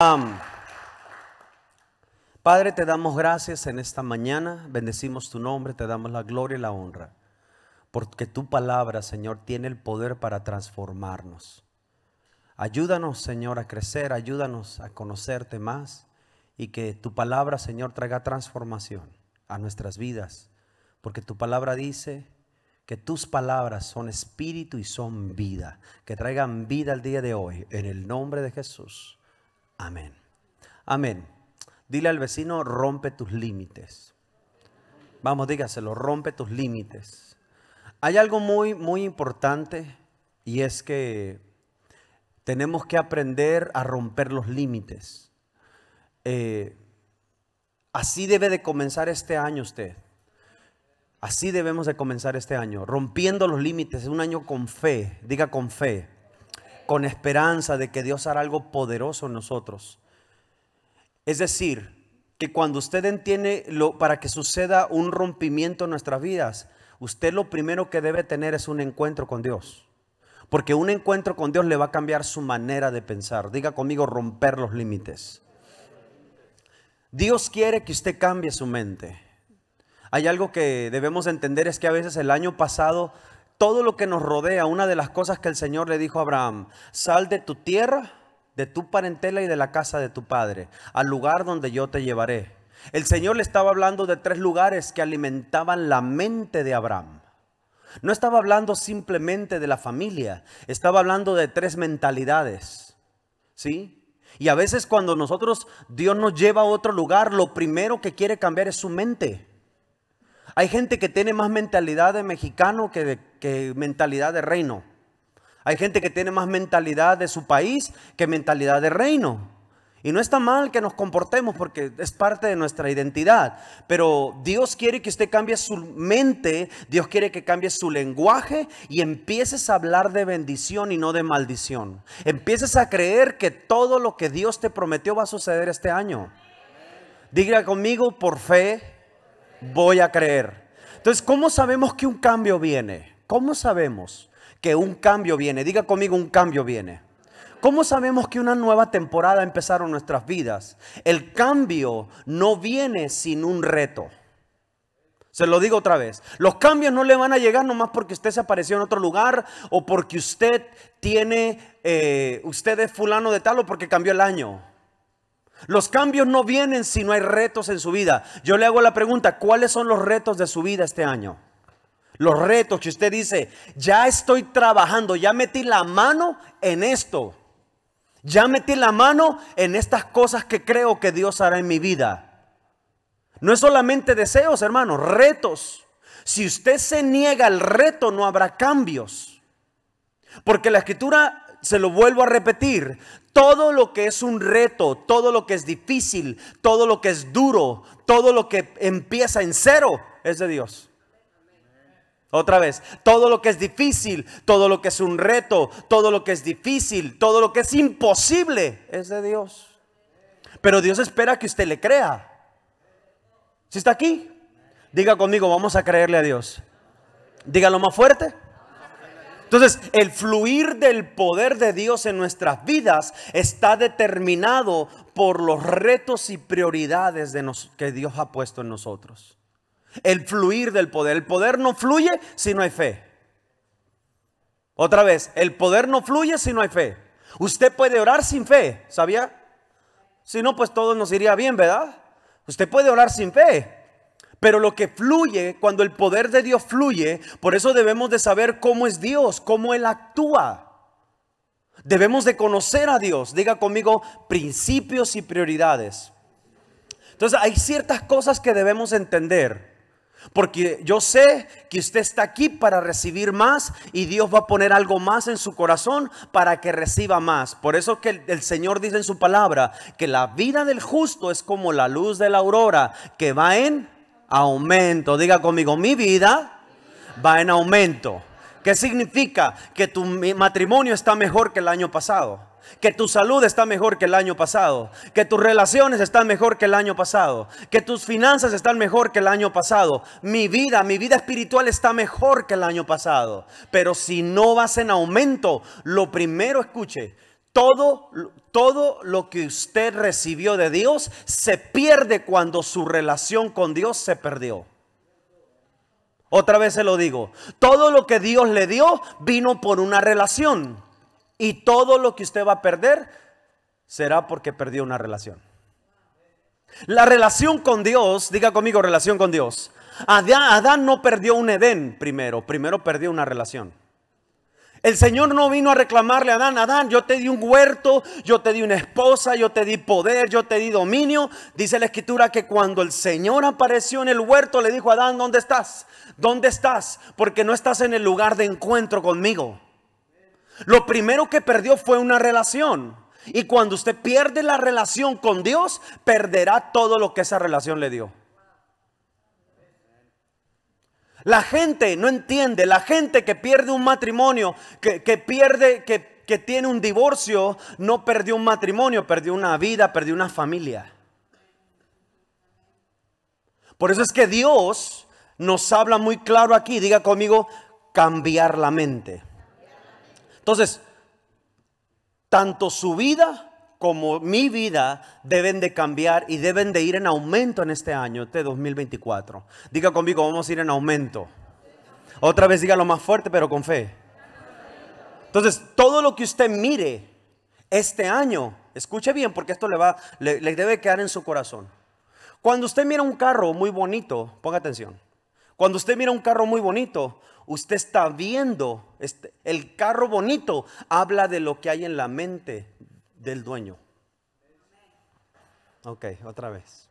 Padre, te damos gracias en esta mañana, bendecimos tu nombre, te damos la gloria y la honra, porque tu palabra, Señor, tiene el poder para transformarnos. Ayúdanos, Señor, a crecer, ayúdanos a conocerte más y que tu palabra, Señor, traiga transformación a nuestras vidas, porque tu palabra dice que tus palabras son espíritu y son vida, que traigan vida al día de hoy, en el nombre de Jesús. Amén. Amén. Dile al vecino, rompe tus límites. Vamos, dígaselo, rompe tus límites. Hay algo muy importante y es que tenemos que aprender a romper los límites. Así debe de comenzar este año usted. Así debemos de comenzar este año, rompiendo los límites. Es un año con fe, diga con fe, con esperanza de que Dios hará algo poderoso en nosotros. Es decir, que cuando usted entiende para que suceda un rompimiento en nuestras vidas, usted lo primero que debe tener es un encuentro con Dios. Porque un encuentro con Dios le va a cambiar su manera de pensar. Diga conmigo, romper los límites. Dios quiere que usted cambie su mente. Hay algo que debemos entender, es que a veces el año pasado, todo lo que nos rodea, una de las cosas que el Señor le dijo a Abraham: sal de tu tierra, de tu parentela y de la casa de tu padre, al lugar donde yo te llevaré. El Señor le estaba hablando de 3 lugares que alimentaban la mente de Abraham. No estaba hablando simplemente de la familia, estaba hablando de 3 mentalidades, ¿sí? Y a veces cuando Dios nos lleva a otro lugar, lo primero que quiere cambiar es su mente. Hay gente que tiene más mentalidad de mexicano que mentalidad de reino. Hay gente que tiene más mentalidad de su país que mentalidad de reino. Y no está mal que nos comportemos porque es parte de nuestra identidad. Pero Dios quiere que usted cambie su mente, Dios quiere que cambie su lenguaje y empieces a hablar de bendición y no de maldición. Empieces a creer que todo lo que Dios te prometió va a suceder este año. Diga conmigo, por fe voy a creer. Entonces, ¿cómo sabemos que un cambio viene? ¿Cómo sabemos que un cambio viene? Diga conmigo, un cambio viene. ¿Cómo sabemos que una nueva temporada empezaron en nuestras vidas? El cambio no viene sin un reto. Se lo digo otra vez. Los cambios no le van a llegar nomás porque usted se apareció en otro lugar o porque usted es fulano de tal o porque cambió el año. Los cambios no vienen si no hay retos en su vida. Yo le hago la pregunta, ¿cuáles son los retos de su vida este año? Los retos que usted dice, ya estoy trabajando, ya metí la mano en esto. Ya metí la mano en estas cosas que creo que Dios hará en mi vida. No es solamente deseos, hermanos, retos. Si usted se niega al reto, no habrá cambios. Porque la Escritura, se lo vuelvo a repetir, todo lo que es un reto, todo lo que es difícil, todo lo que es duro, todo lo que empieza en 0 es de Dios. Otra vez, todo lo que es difícil, todo lo que es un reto, todo lo que es difícil, todo lo que es imposible es de Dios. Pero Dios espera que usted le crea. ¿Sí está aquí? Diga conmigo, vamos a creerle a Dios. Dígalo más fuerte. Entonces, el fluir del poder de Dios en nuestras vidas está determinado por los retos y prioridades que Dios ha puesto en nosotros. El fluir del poder. El poder no fluye si no hay fe. Otra vez, el poder no fluye si no hay fe. Usted puede orar sin fe, ¿sabía? Si no, pues todo nos iría bien, ¿verdad? Usted puede orar sin fe. Pero lo que fluye, cuando el poder de Dios fluye, por eso debemos de saber cómo es Dios, cómo Él actúa. Debemos de conocer a Dios. Diga conmigo, principios y prioridades. Entonces hay ciertas cosas que debemos entender. Porque yo sé que usted está aquí para recibir más y Dios va a poner algo más en su corazón para que reciba más. Por eso que el Señor dice en su palabra que la vida del justo es como la luz de la aurora que va en aumento. Diga conmigo, mi vida va en aumento. ¿Qué significa? Que tu matrimonio está mejor que el año pasado. Que tu salud está mejor que el año pasado. Que tus relaciones están mejor que el año pasado. Que tus finanzas están mejor que el año pasado. Mi vida espiritual está mejor que el año pasado. Pero si no vas en aumento, lo primero, escuche, Todo lo que usted recibió de Dios se pierde cuando su relación con Dios se perdió. Otra vez se lo digo. Todo lo que Dios le dio vino por una relación. Y todo lo que usted va a perder será porque perdió una relación. La relación con Dios, diga conmigo, relación con Dios. Adán no perdió un Edén primero perdió una relación. El Señor no vino a reclamarle a Adán: Adán, yo te di un huerto, yo te di una esposa, yo te di poder, yo te di dominio. Dice la Escritura que cuando el Señor apareció en el huerto, le dijo a Adán: ¿dónde estás? ¿Dónde estás? Porque no estás en el lugar de encuentro conmigo. Lo primero que perdió fue una relación. Y cuando usted pierde la relación con Dios, perderá todo lo que esa relación le dio. La gente no entiende. La gente que pierde un matrimonio, que tiene un divorcio, no perdió un matrimonio, perdió una vida, perdió una familia. Por eso es que Dios nos habla muy claro aquí. Diga conmigo: cambiar la mente. Entonces, tanto su vida como mi vida deben de cambiar y deben de ir en aumento en este año, este 2024. Diga conmigo: vamos a ir en aumento. Otra vez dígalo más fuerte, pero con fe. Entonces, todo lo que usted mire este año, escuche bien, porque esto le debe quedar en su corazón. Cuando usted mira un carro muy bonito, ponga atención. Cuando usted mira un carro muy bonito, usted está viendo, el carro bonito habla de lo que hay en la mente del dueño. Ok, otra vez.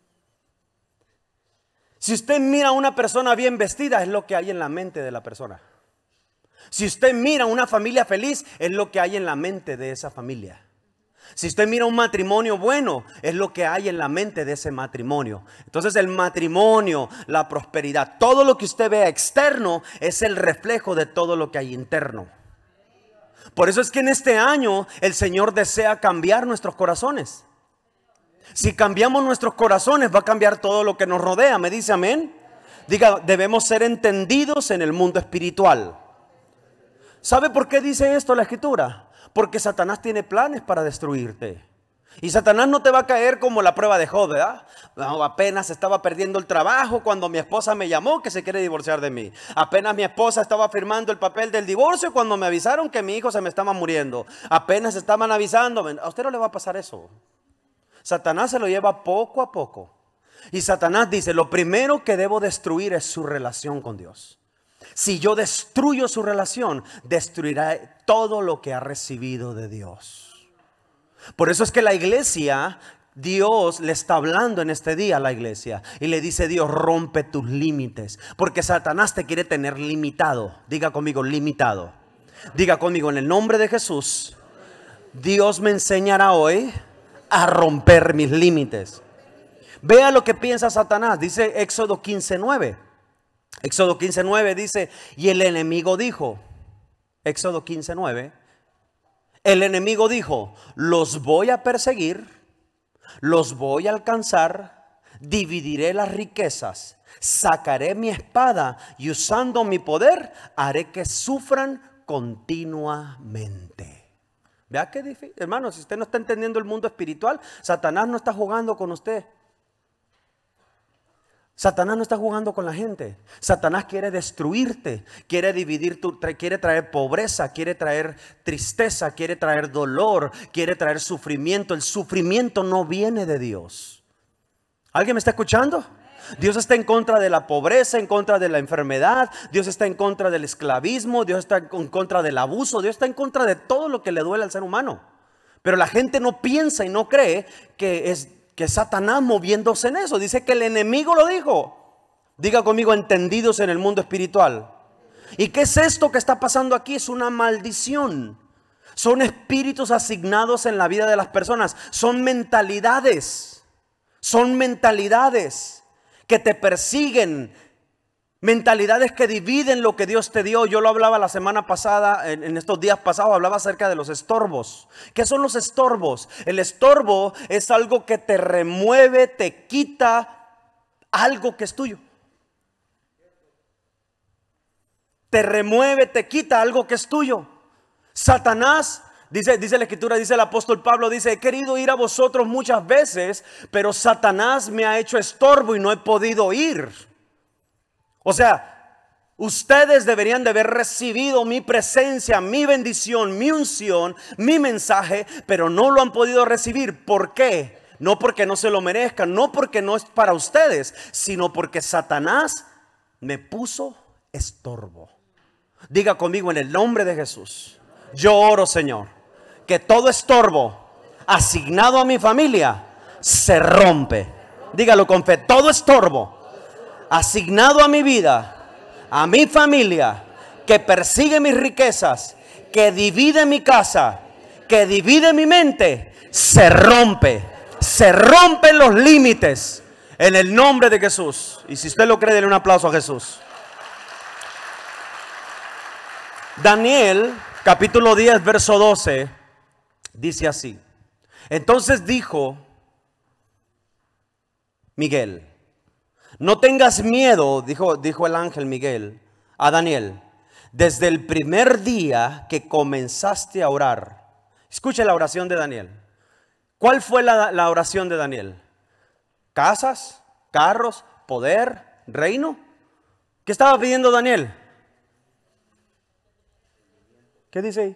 Si usted mira a una persona bien vestida, es lo que hay en la mente de la persona. Si usted mira a una familia feliz, es lo que hay en la mente de esa familia. Si usted mira un matrimonio bueno, es lo que hay en la mente de ese matrimonio. Entonces el matrimonio, la prosperidad, todo lo que usted vea externo es el reflejo de todo lo que hay interno. Por eso es que en este año el Señor desea cambiar nuestros corazones. Si cambiamos nuestros corazones, va a cambiar todo lo que nos rodea. ¿Me dice amén? Diga: debemos ser entendidos en el mundo espiritual. ¿Sabe por qué dice esto la Escritura? Porque Satanás tiene planes para destruirte. Y Satanás no te va a caer como la prueba de Job, ¿verdad? No, apenas estaba perdiendo el trabajo cuando mi esposa me llamó que se quiere divorciar de mí. Apenas mi esposa estaba firmando el papel del divorcio cuando me avisaron que mi hijo se me estaba muriendo. Apenas estaban avisando. A usted no le va a pasar eso. Satanás se lo lleva poco a poco. Y Satanás dice: lo primero que debo destruir es su relación con Dios. Si yo destruyo su relación, destruirá todo lo que ha recibido de Dios. Por eso es que la iglesia, Dios le está hablando en este día a la iglesia y le dice: Dios, rompe tus límites, porque Satanás te quiere tener limitado. Diga conmigo: limitado. Diga conmigo: en el nombre de Jesús, Dios me enseñará hoy a romper mis límites. Vea lo que piensa Satanás. Dice Éxodo 15:9. Éxodo 15:9 dice: y el enemigo dijo, Éxodo 15:9, el enemigo dijo: los voy a perseguir, los voy a alcanzar, dividiré las riquezas, sacaré mi espada y usando mi poder haré que sufran continuamente. Vea qué difícil, hermano. Si usted no está entendiendo el mundo espiritual, Satanás no está jugando con usted. Satanás no está jugando con la gente. Satanás quiere destruirte, quiere dividir quiere traer pobreza, quiere traer tristeza, quiere traer dolor, quiere traer sufrimiento. El sufrimiento no viene de Dios. ¿Alguien me está escuchando? Dios está en contra de la pobreza, en contra de la enfermedad. Dios está en contra del esclavismo. Dios está en contra del abuso. Dios está en contra de todo lo que le duele al ser humano. Pero la gente no piensa y no cree que es Satanás moviéndose en eso. Dice que el enemigo lo dijo. Diga conmigo: entendidos en el mundo espiritual. ¿Y qué es esto que está pasando aquí? Es una maldición. Son espíritus asignados en la vida de las personas. Son mentalidades. Son mentalidades que te persiguen. Mentalidades que dividen lo que Dios te dio. Yo lo hablaba la semana pasada, en estos días pasados hablaba acerca de los estorbos. ¿Qué son los estorbos? El estorbo es algo que te remueve, te quita algo que es tuyo. Te remueve, te quita algo que es tuyo. Satanás Dice la Escritura, dice el apóstol Pablo, dice, he querido ir a vosotros muchas veces, pero Satanás me ha hecho estorbo y no he podido ir. O sea, ustedes deberían de haber recibido mi presencia, mi bendición, mi unción, mi mensaje, pero no lo han podido recibir. ¿Por qué? No porque no se lo merezcan, no porque no es para ustedes, sino porque Satanás me puso estorbo. Diga conmigo en el nombre de Jesús. Yo oro, Señor, que todo estorbo asignado a mi familia se rompe. Dígalo con fe. Todo estorbo asignado a mi vida, a mi familia, que persigue mis riquezas, que divide mi casa, que divide mi mente, se rompe. Se rompen los límites en el nombre de Jesús. Y si usted lo cree, denle un aplauso a Jesús. Daniel, capítulo 10, verso 12, dice así. Entonces dijo Miguel, no tengas miedo, dijo el ángel Miguel a Daniel, desde el primer día que comenzaste a orar. Escuche la oración de Daniel. ¿Cuál fue la oración de Daniel? ¿Casas, carros, poder, reino? ¿Qué estaba pidiendo Daniel? ¿Qué dice ahí?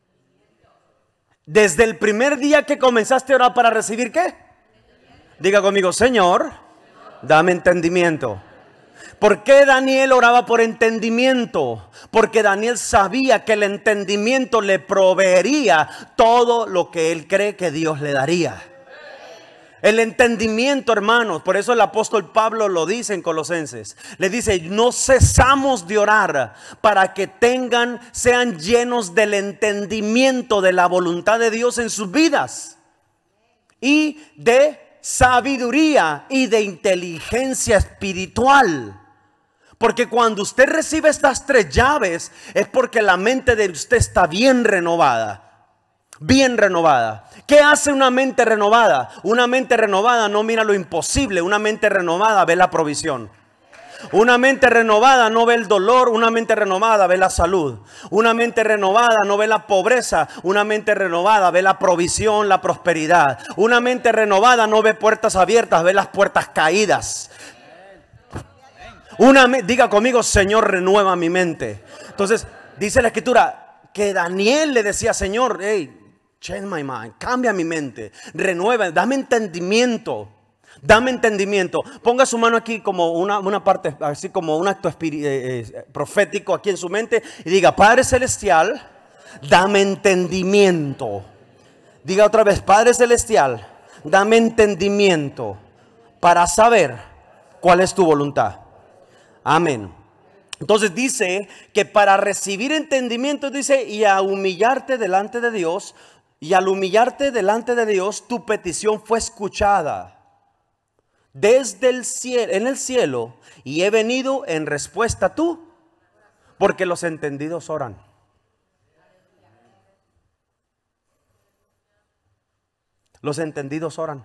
Desde el primer día que comenzaste a orar para recibir ¿qué? Diga conmigo, Señor, dame entendimiento. ¿Por qué Daniel oraba por entendimiento? Porque Daniel sabía que el entendimiento le proveería todo lo que él cree que Dios le daría. El entendimiento, hermanos, por eso el apóstol Pablo lo dice en Colosenses. Le dice, no cesamos de orar para que sean llenos del entendimiento de la voluntad de Dios en sus vidas. Y de sabiduría y de inteligencia espiritual. Porque cuando usted recibe estas tres llaves es porque la mente de usted está bien renovada. Bien renovada. ¿Qué hace una mente renovada? Una mente renovada no mira lo imposible. Una mente renovada ve la provisión. Una mente renovada no ve el dolor. Una mente renovada ve la salud. Una mente renovada no ve la pobreza. Una mente renovada ve la provisión, la prosperidad. Una mente renovada no ve puertas abiertas, ve las puertas caídas. Diga conmigo, Señor, renueva mi mente. Entonces, dice la Escritura que Daniel le decía, Señor, hey, change my mind, cambia mi mente, renueva, dame entendimiento. Dame entendimiento. Ponga su mano aquí como una parte, así como un acto profético aquí en su mente. Y diga, Padre Celestial, dame entendimiento. Diga otra vez, Padre Celestial, dame entendimiento para saber cuál es tu voluntad. Amén. Entonces dice que para recibir entendimiento, dice, y a humillarte delante de Dios, y al humillarte delante de Dios, tu petición fue escuchada desde el cielo, en el cielo, y he venido en respuesta a tú, porque los entendidos oran. Los entendidos oran.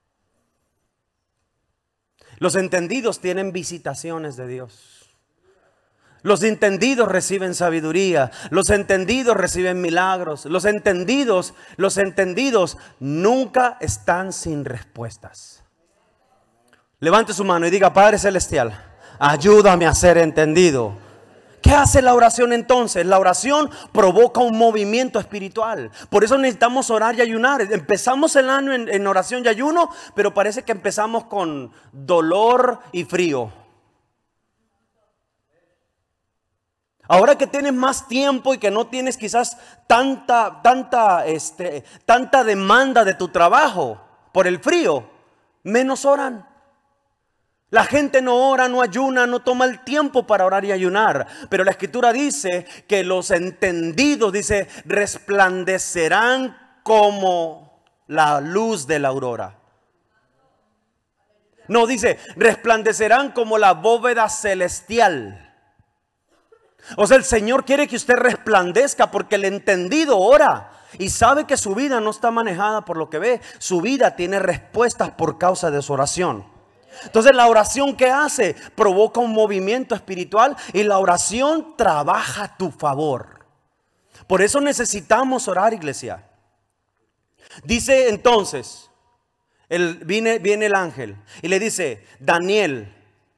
Los entendidos tienen visitaciones de Dios. Los entendidos reciben sabiduría. Los entendidos reciben milagros. Los entendidos nunca están sin respuestas. Levante su mano y diga, Padre Celestial, ayúdame a ser entendido. ¿Qué hace la oración entonces? La oración provoca un movimiento espiritual. Por eso necesitamos orar y ayunar. Empezamos el año en oración y ayuno, pero parece que empezamos con dolor y frío. Ahora que tienes más tiempo y que no tienes quizás tanta demanda de tu trabajo por el frío, menos oran. La gente no ora, no ayuna, no toma el tiempo para orar y ayunar. Pero la Escritura dice que los entendidos, dice, resplandecerán como la luz de la aurora. No, dice, resplandecerán como la bóveda celestial. O sea, el Señor quiere que usted resplandezca porque el entendido ora y sabe que su vida no está manejada por lo que ve. Su vida tiene respuestas por causa de su oración. Entonces la oración que hace provoca un movimiento espiritual y la oración trabaja a tu favor. Por eso necesitamos orar, iglesia. Dice entonces, viene el ángel y le dice: Daniel,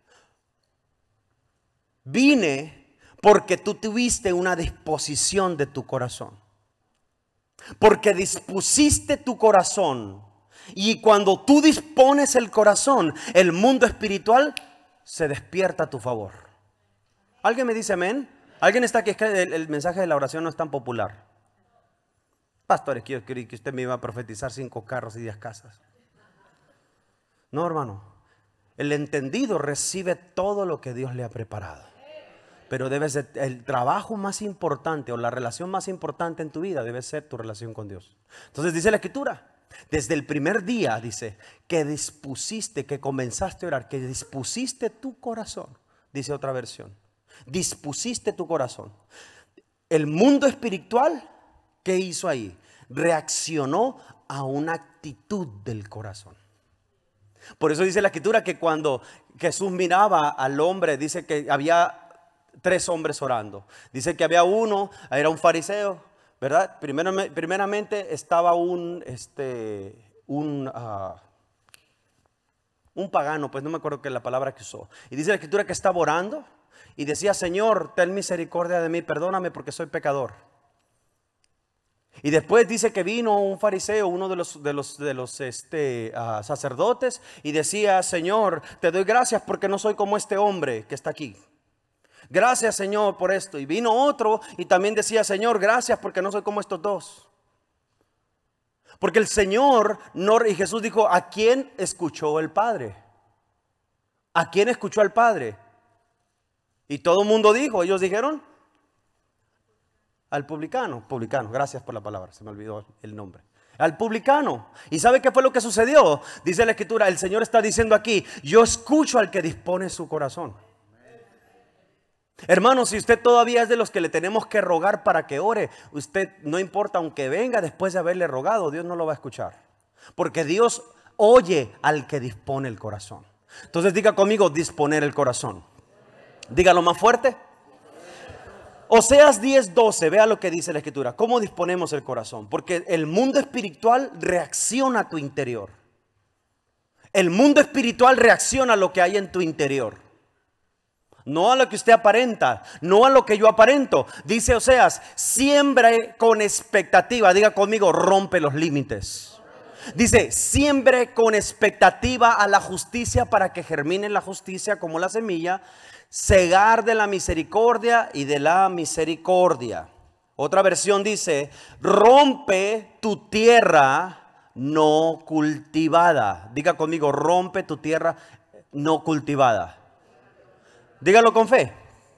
vine porque tú tuviste una disposición de tu corazón. Porque dispusiste tu corazón. Y cuando tú dispones el corazón, el mundo espiritual se despierta a tu favor. ¿Alguien me dice amén? ¿Alguien está aquí? Es que el mensaje de la oración no es tan popular. Pastores, yo creí que usted me iba a profetizar 5 carros y 10 casas. No, hermano. El entendido recibe todo lo que Dios le ha preparado. Pero el trabajo más importante o la relación más importante en tu vida debe ser tu relación con Dios. Entonces dice la Escritura, desde el primer día, dice, que dispusiste, que comenzaste a orar, que dispusiste tu corazón. Dice otra versión, dispusiste tu corazón. El mundo espiritual, ¿qué hizo ahí? Reaccionó a una actitud del corazón. Por eso dice la Escritura que cuando Jesús miraba al hombre, dice que había 3 hombres orando. Dice que había uno, era un fariseo, ¿verdad? Primeramente estaba un pagano, pues no me acuerdo qué es la palabra que usó. Y dice la Escritura que estaba orando y decía: Señor, ten misericordia de mí, perdóname porque soy pecador. Y después dice que vino un fariseo, uno de los sacerdotes, y decía: Señor, te doy gracias porque no soy como este hombre que está aquí. Gracias, Señor, por esto. Y vino otro y también decía: Señor, gracias porque no soy como estos dos. Porque el Señor, y Jesús dijo: ¿a quién escuchó el Padre? ¿A quién escuchó al Padre? Y todo el mundo dijo, ellos dijeron: al publicano. Publicano, gracias por la palabra, se me olvidó el nombre. Al publicano. ¿Y sabe qué fue lo que sucedió? Dice la Escritura, el Señor está diciendo aquí: yo escucho al que dispone su corazón. Hermano, si usted todavía es de los que le tenemos que rogar para que ore, usted, no importa, aunque venga después de haberle rogado, Dios no lo va a escuchar. Porque Dios oye al que dispone el corazón. Entonces diga conmigo: disponer el corazón. Dígalo más fuerte. Oseas 10:12, vea lo que dice la Escritura. ¿Cómo disponemos el corazón? Porque el mundo espiritual reacciona a tu interior. El mundo espiritual reacciona a lo que hay en tu interior. No a lo que usted aparenta, no a lo que yo aparento. Dice Oseas: siembre con expectativa. Diga conmigo: rompe los límites. Dice: siembre con expectativa a la justicia para que germine la justicia como la semilla. Cegar de la misericordia y de la misericordia. Otra versión dice: rompe tu tierra no cultivada. Diga conmigo: rompe tu tierra no cultivada. Dígalo con fe.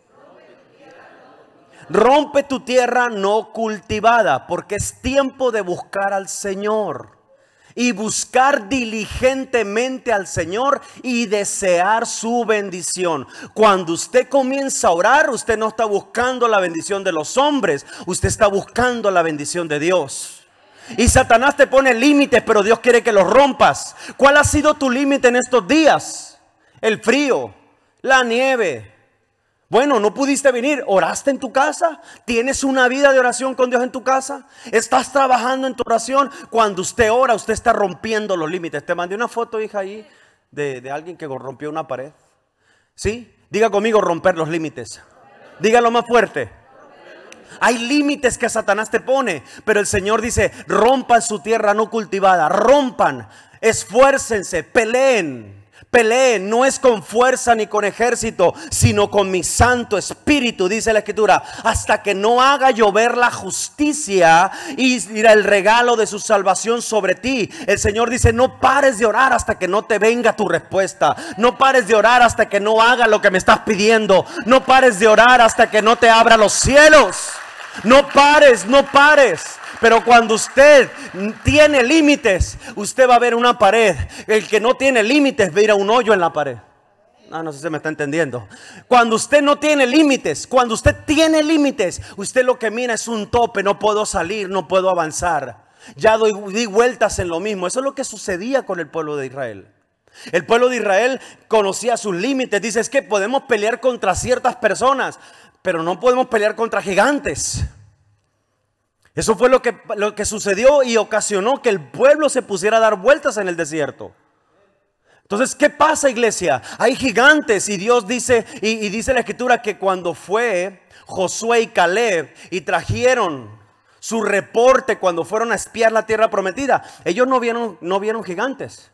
Rompe tu tierra no cultivada, porque es tiempo de buscar al Señor. Y buscar diligentemente al Señor y desear su bendición. Cuando usted comienza a orar, usted no está buscando la bendición de los hombres, usted está buscando la bendición de Dios. Y Satanás te pone límites, pero Dios quiere que los rompas. ¿Cuál ha sido tu límite en estos días? El frío, la nieve. Bueno, no pudiste venir. ¿Oraste en tu casa? ¿Tienes una vida de oración con Dios en tu casa? ¿Estás trabajando en tu oración? Cuando usted ora, usted está rompiendo los límites. Te mandé una foto, hija, ahí de alguien que rompió una pared. ¿Sí? Diga conmigo: romper los límites. Dígalo más fuerte. Hay límites que Satanás te pone, pero el Señor dice: rompan su tierra no cultivada. Rompan, esfuércense, peleen. Peleen, no es con fuerza ni con ejército, sino con mi Santo Espíritu, dice la Escritura, hasta que no haga llover la justicia y el regalo de su salvación sobre ti. El Señor dice: no pares de orar hasta que no te venga tu respuesta. No pares de orar hasta que no haga lo que me estás pidiendo. No pares de orar hasta que no te abra los cielos. No pares, no pares. Pero cuando usted tiene límites, usted va a ver una pared. El que no tiene límites va a ir a un hoyo en la pared. No sé si me está entendiendo. Cuando usted no tiene límites, cuando usted tiene límites, usted lo que mira es un tope. No puedo salir, no puedo avanzar. Ya di vueltas en lo mismo. Eso es lo que sucedía con el pueblo de Israel. El pueblo de Israel conocía sus límites. Dice: es que podemos pelear contra ciertas personas, pero no podemos pelear contra gigantes. Eso fue lo que sucedió y ocasionó que el pueblo se pusiera a dar vueltas en el desierto. Entonces, ¿qué pasa, iglesia? Hay gigantes y Dios dice, y dice la Escritura que cuando fue Josué y Caleb y trajeron su reporte cuando fueron a espiar la tierra prometida, ellos no vieron gigantes.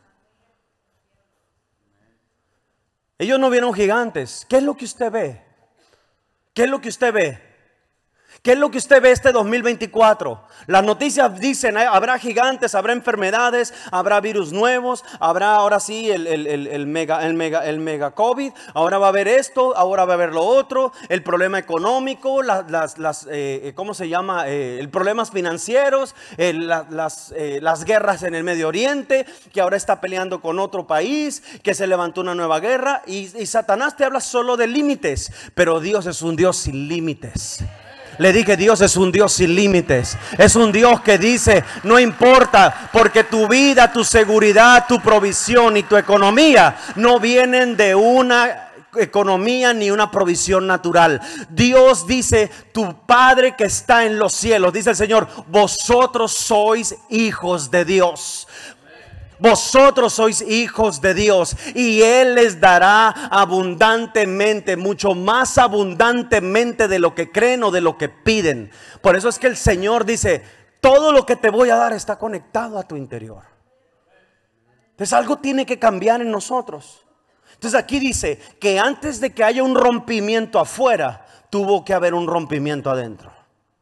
Ellos no vieron gigantes. ¿Qué es lo que usted ve? ¿Qué es lo que usted ve? ¿Qué es lo que usted ve este 2024? Las noticias dicen, habrá gigantes, habrá enfermedades, habrá virus nuevos, habrá ahora sí el mega COVID, ahora va a haber esto, ahora va a haber lo otro, el problema económico, ¿cómo se llama? Problemas financieros, las guerras en el Medio Oriente, que ahora está peleando con otro país, que se levantó una nueva guerra y Satanás te habla solo de límites, pero Dios es un Dios sin límites. Le dije, Dios es un Dios sin límites. Es un Dios que dice, no importa, porque tu vida, tu seguridad, tu provisión y tu economía no vienen de una economía ni una provisión natural. Dios dice, tu Padre que está en los cielos, dice el Señor, vosotros sois hijos de Dios. Vosotros sois hijos de Dios y Él les dará abundantemente, mucho más abundantemente de lo que creen o de lo que piden. Por eso es que el Señor dice, todo lo que te voy a dar está conectado a tu interior. Entonces algo tiene que cambiar en nosotros. Entonces aquí dice que antes de que haya un rompimiento afuera, tuvo que haber un rompimiento adentro.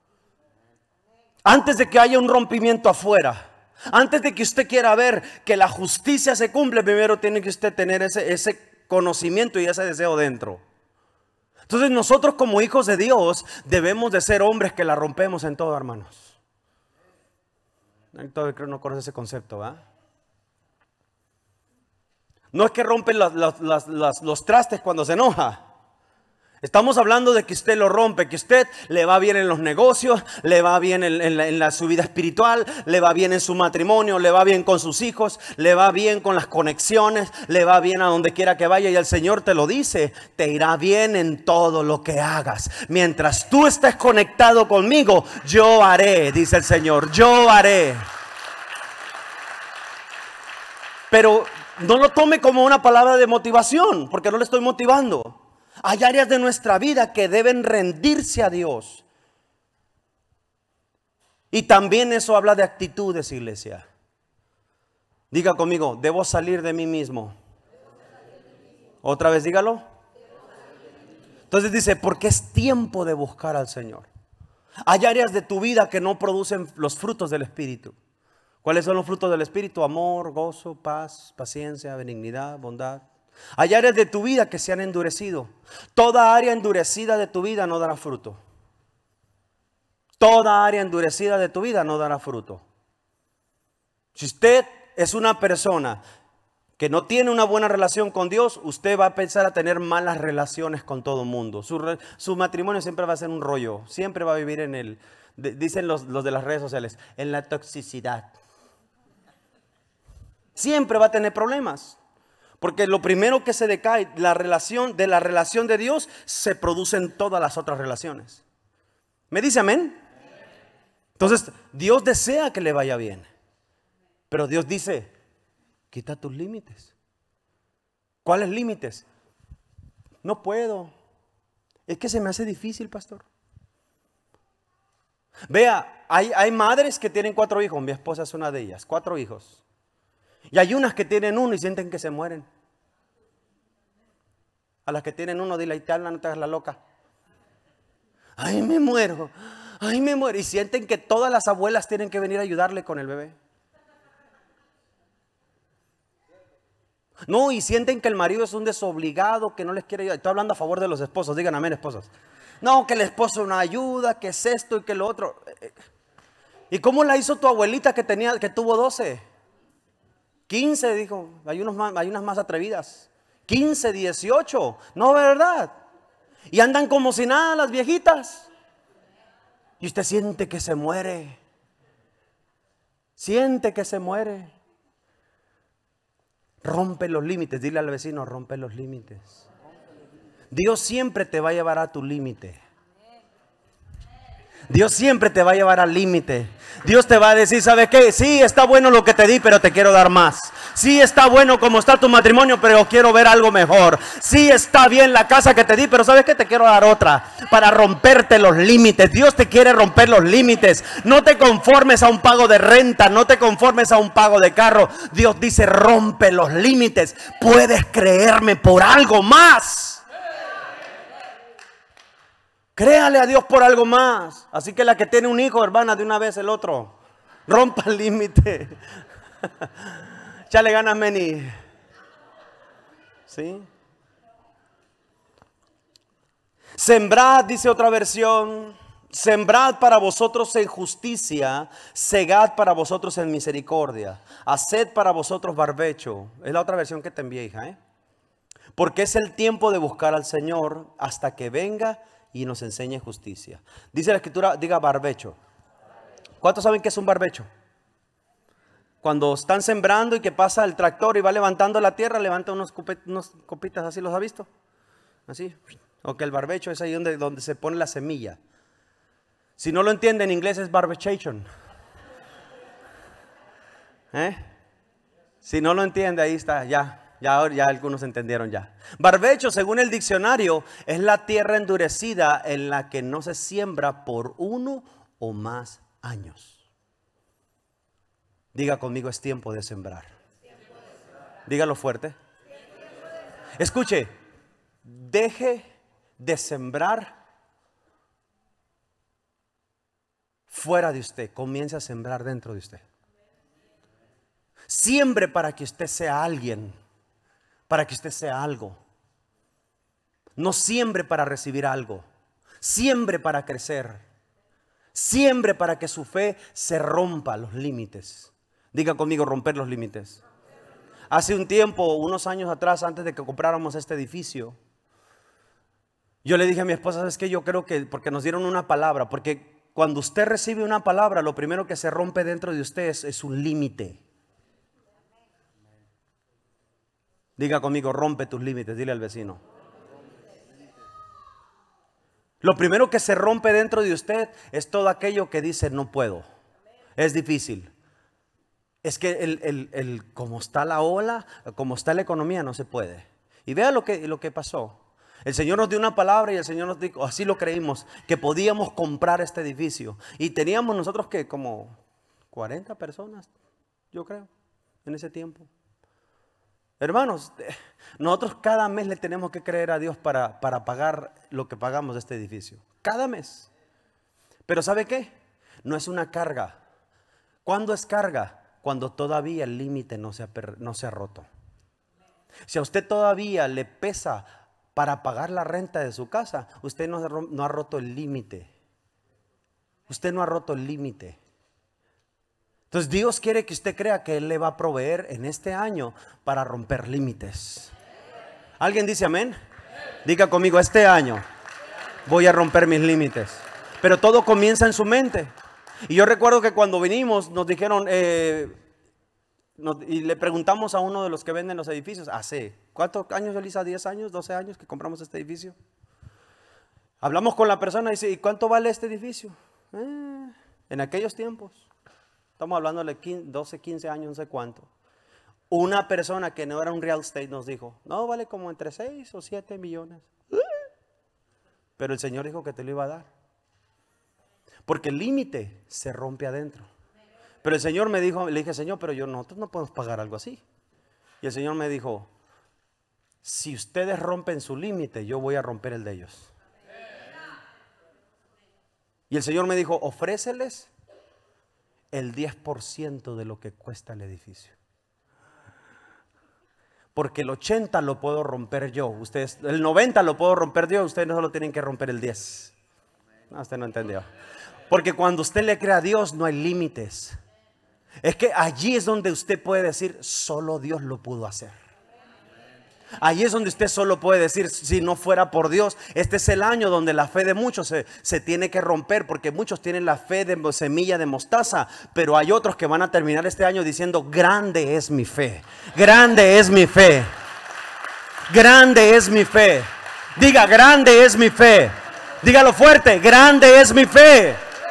Antes de que haya un rompimiento afuera, antes de que usted quiera ver que la justicia se cumple, primero tiene que usted tener ese conocimiento y ese deseo dentro. Entonces nosotros como hijos de Dios debemos de ser hombres que la rompemos en todo, hermanos. Todavía creo que no conoce ese concepto, ¿verdad? No es que rompen los trastes cuando se enoja. Estamos hablando de que usted lo rompe, que usted le va bien en los negocios, le va bien en su vida espiritual, le va bien en su matrimonio, le va bien con sus hijos, le va bien con las conexiones, le va bien a donde quiera que vaya. Y el Señor te lo dice, te irá bien en todo lo que hagas. Mientras tú estés conectado conmigo, yo haré, dice el Señor, yo haré. Pero no lo tome como una palabra de motivación, porque no le estoy motivando. Hay áreas de nuestra vida que deben rendirse a Dios. Y también eso habla de actitudes, iglesia. Diga conmigo, debo salir de mí mismo. Otra vez dígalo. Entonces dice, porque es tiempo de buscar al Señor. Hay áreas de tu vida que no producen los frutos del Espíritu. ¿Cuáles son los frutos del Espíritu? Amor, gozo, paz, paciencia, benignidad, bondad. Hay áreas de tu vida que se han endurecido. Toda área endurecida de tu vida no dará fruto. Toda área endurecida de tu vida no dará fruto. Si usted es una persona que no tiene una buena relación con Dios, usted va a empezar a tener malas relaciones con todo el mundo. Su matrimonio siempre va a ser un rollo. Siempre va a vivir dicen los de las redes sociales, en la toxicidad. Siempre va a tener problemas. Porque lo primero que se decae, de la relación de Dios, se producen todas las otras relaciones. ¿Me dice amén? Entonces, Dios desea que le vaya bien. Pero Dios dice, quita tus límites. ¿Cuáles límites? No puedo. Es que se me hace difícil, pastor. Vea, hay madres que tienen 4 hijos. Mi esposa es una de ellas, 4 hijos. Y hay unas que tienen 1 y sienten que se mueren. A las que tienen 1, dile, ahí te hablan, no te hagas la loca. Ay, me muero. Ay, me muero. Y sienten que todas las abuelas tienen que venir a ayudarle con el bebé. No, y sienten que el marido es un desobligado, que no les quiere ayudar. Estoy hablando a favor de los esposos, digan amén, esposas. No, que el esposo no ayuda, que es esto y que lo otro. ¿Y cómo la hizo tu abuelita que tuvo 12? 15, dijo, hay unas más atrevidas. 15, 18, no, ¿verdad? Y andan como si nada las viejitas. Y usted siente que se muere. Siente que se muere. Rompe los límites, dile al vecino, rompe los límites. Dios siempre te va a llevar a tu límite. Dios siempre te va a llevar al límite. Dios te va a decir, ¿sabes qué? Sí, está bueno lo que te di, pero te quiero dar más. Sí, está bueno como está tu matrimonio, pero quiero ver algo mejor. Sí, está bien la casa que te di, pero ¿sabes qué? Te quiero dar otra para romperte los límites. Dios te quiere romper los límites. No te conformes a un pago de renta, no te conformes a un pago de carro. Dios dice, rompe los límites. Puedes creerme por algo más. Créale a Dios por algo más. Así que la que tiene un hijo, hermana, de una vez el otro. Rompa el límite. Échale ganas, Meni. ¿Sí? Sembrad, dice otra versión. Sembrad para vosotros en justicia, segad para vosotros en misericordia. Haced para vosotros barbecho. Es la otra versión que te envié, hija, Porque es el tiempo de buscar al Señor hasta que venga y nos enseñe justicia. Dice la escritura, diga barbecho. ¿Cuántos saben qué es un barbecho? Cuando están sembrando y que pasa el tractor y va levantando la tierra, levanta unos copitas así, ¿los ha visto? Así. O que el barbecho es ahí donde se pone la semilla. Si no lo entiende en inglés es barbechation. Si no lo entiende, ahí está, ya algunos entendieron ya. Barbecho, según el diccionario, es la tierra endurecida en la que no se siembra por 1 o más años. Diga conmigo, es tiempo de sembrar. Dígalo fuerte. Escuche, deje de sembrar fuera de usted. Comience a sembrar dentro de usted. Siembre para que usted sea alguien, para que usted sea algo. No siembre para recibir algo. Siembre para crecer. Siembre para que su fe se rompa los límites. Diga conmigo, romper los límites. Hace un tiempo, unos años atrás, antes de que compráramos este edificio, yo le dije a mi esposa, ¿sabes qué? Yo creo que, porque nos dieron una palabra, porque cuando usted recibe una palabra, lo primero que se rompe dentro de usted es un límite. Diga conmigo, rompe tus límites, dile al vecino. Lo primero que se rompe dentro de usted es todo aquello que dice no puedo. Es difícil. Es que como está la ola, como está la economía, no se puede. Y vea lo que pasó. El Señor nos dio una palabra y el Señor nos dijo, así lo creímos, que podíamos comprar este edificio. Y teníamos nosotros que como 40 personas, yo creo, en ese tiempo. Hermanos, nosotros cada mes le tenemos que creer a Dios para pagar lo que pagamos de este edificio. Cada mes. Pero ¿sabe qué? No es una carga. ¿Cuándo es carga? Cuando todavía el límite no se ha roto. Si a usted todavía le pesa para pagar la renta de su casa, usted no ha roto el límite. Usted no ha roto el límite. Entonces Dios quiere que usted crea que Él le va a proveer en este año para romper límites. ¿Alguien dice amén? Diga conmigo, este año voy a romper mis límites. Pero todo comienza en su mente. Y yo recuerdo que cuando vinimos nos dijeron, y le preguntamos a uno de los que venden los edificios, hace, ¿cuántos años, Elisa? ¿10 años, 12 años que compramos este edificio? Hablamos con la persona y dice, ¿y cuánto vale este edificio? En aquellos tiempos, estamos hablando de 12, 15 años, no sé cuánto. Una persona que no era un real estate nos dijo, no, vale como entre 6 o 7 millones. Pero el Señor dijo que te lo iba a dar. Porque el límite se rompe adentro. Pero el Señor me dijo, le dije, Señor, pero nosotros no podemos pagar algo así. Y el Señor me dijo, si ustedes rompen su límite, yo voy a romper el de ellos. Y el Señor me dijo, ofréceles el 10% de lo que cuesta el edificio. Porque el 80 lo puedo romper yo. Ustedes, el 90 lo puedo romper yo. Ustedes no solo tienen que romper el 10. No, usted no entendió. Porque cuando usted le cree a Dios no hay límites. Es que allí es donde usted puede decir, solo Dios lo pudo hacer. Allí es donde usted solo puede decir, si no fuera por Dios. Este es el año donde la fe de muchos se tiene que romper, porque muchos tienen la fe de semilla de mostaza, pero hay otros que van a terminar este año diciendo, grande es mi fe, grande es mi fe, grande es mi fe. Diga, grande es mi fe. Dígalo fuerte, grande es mi fe.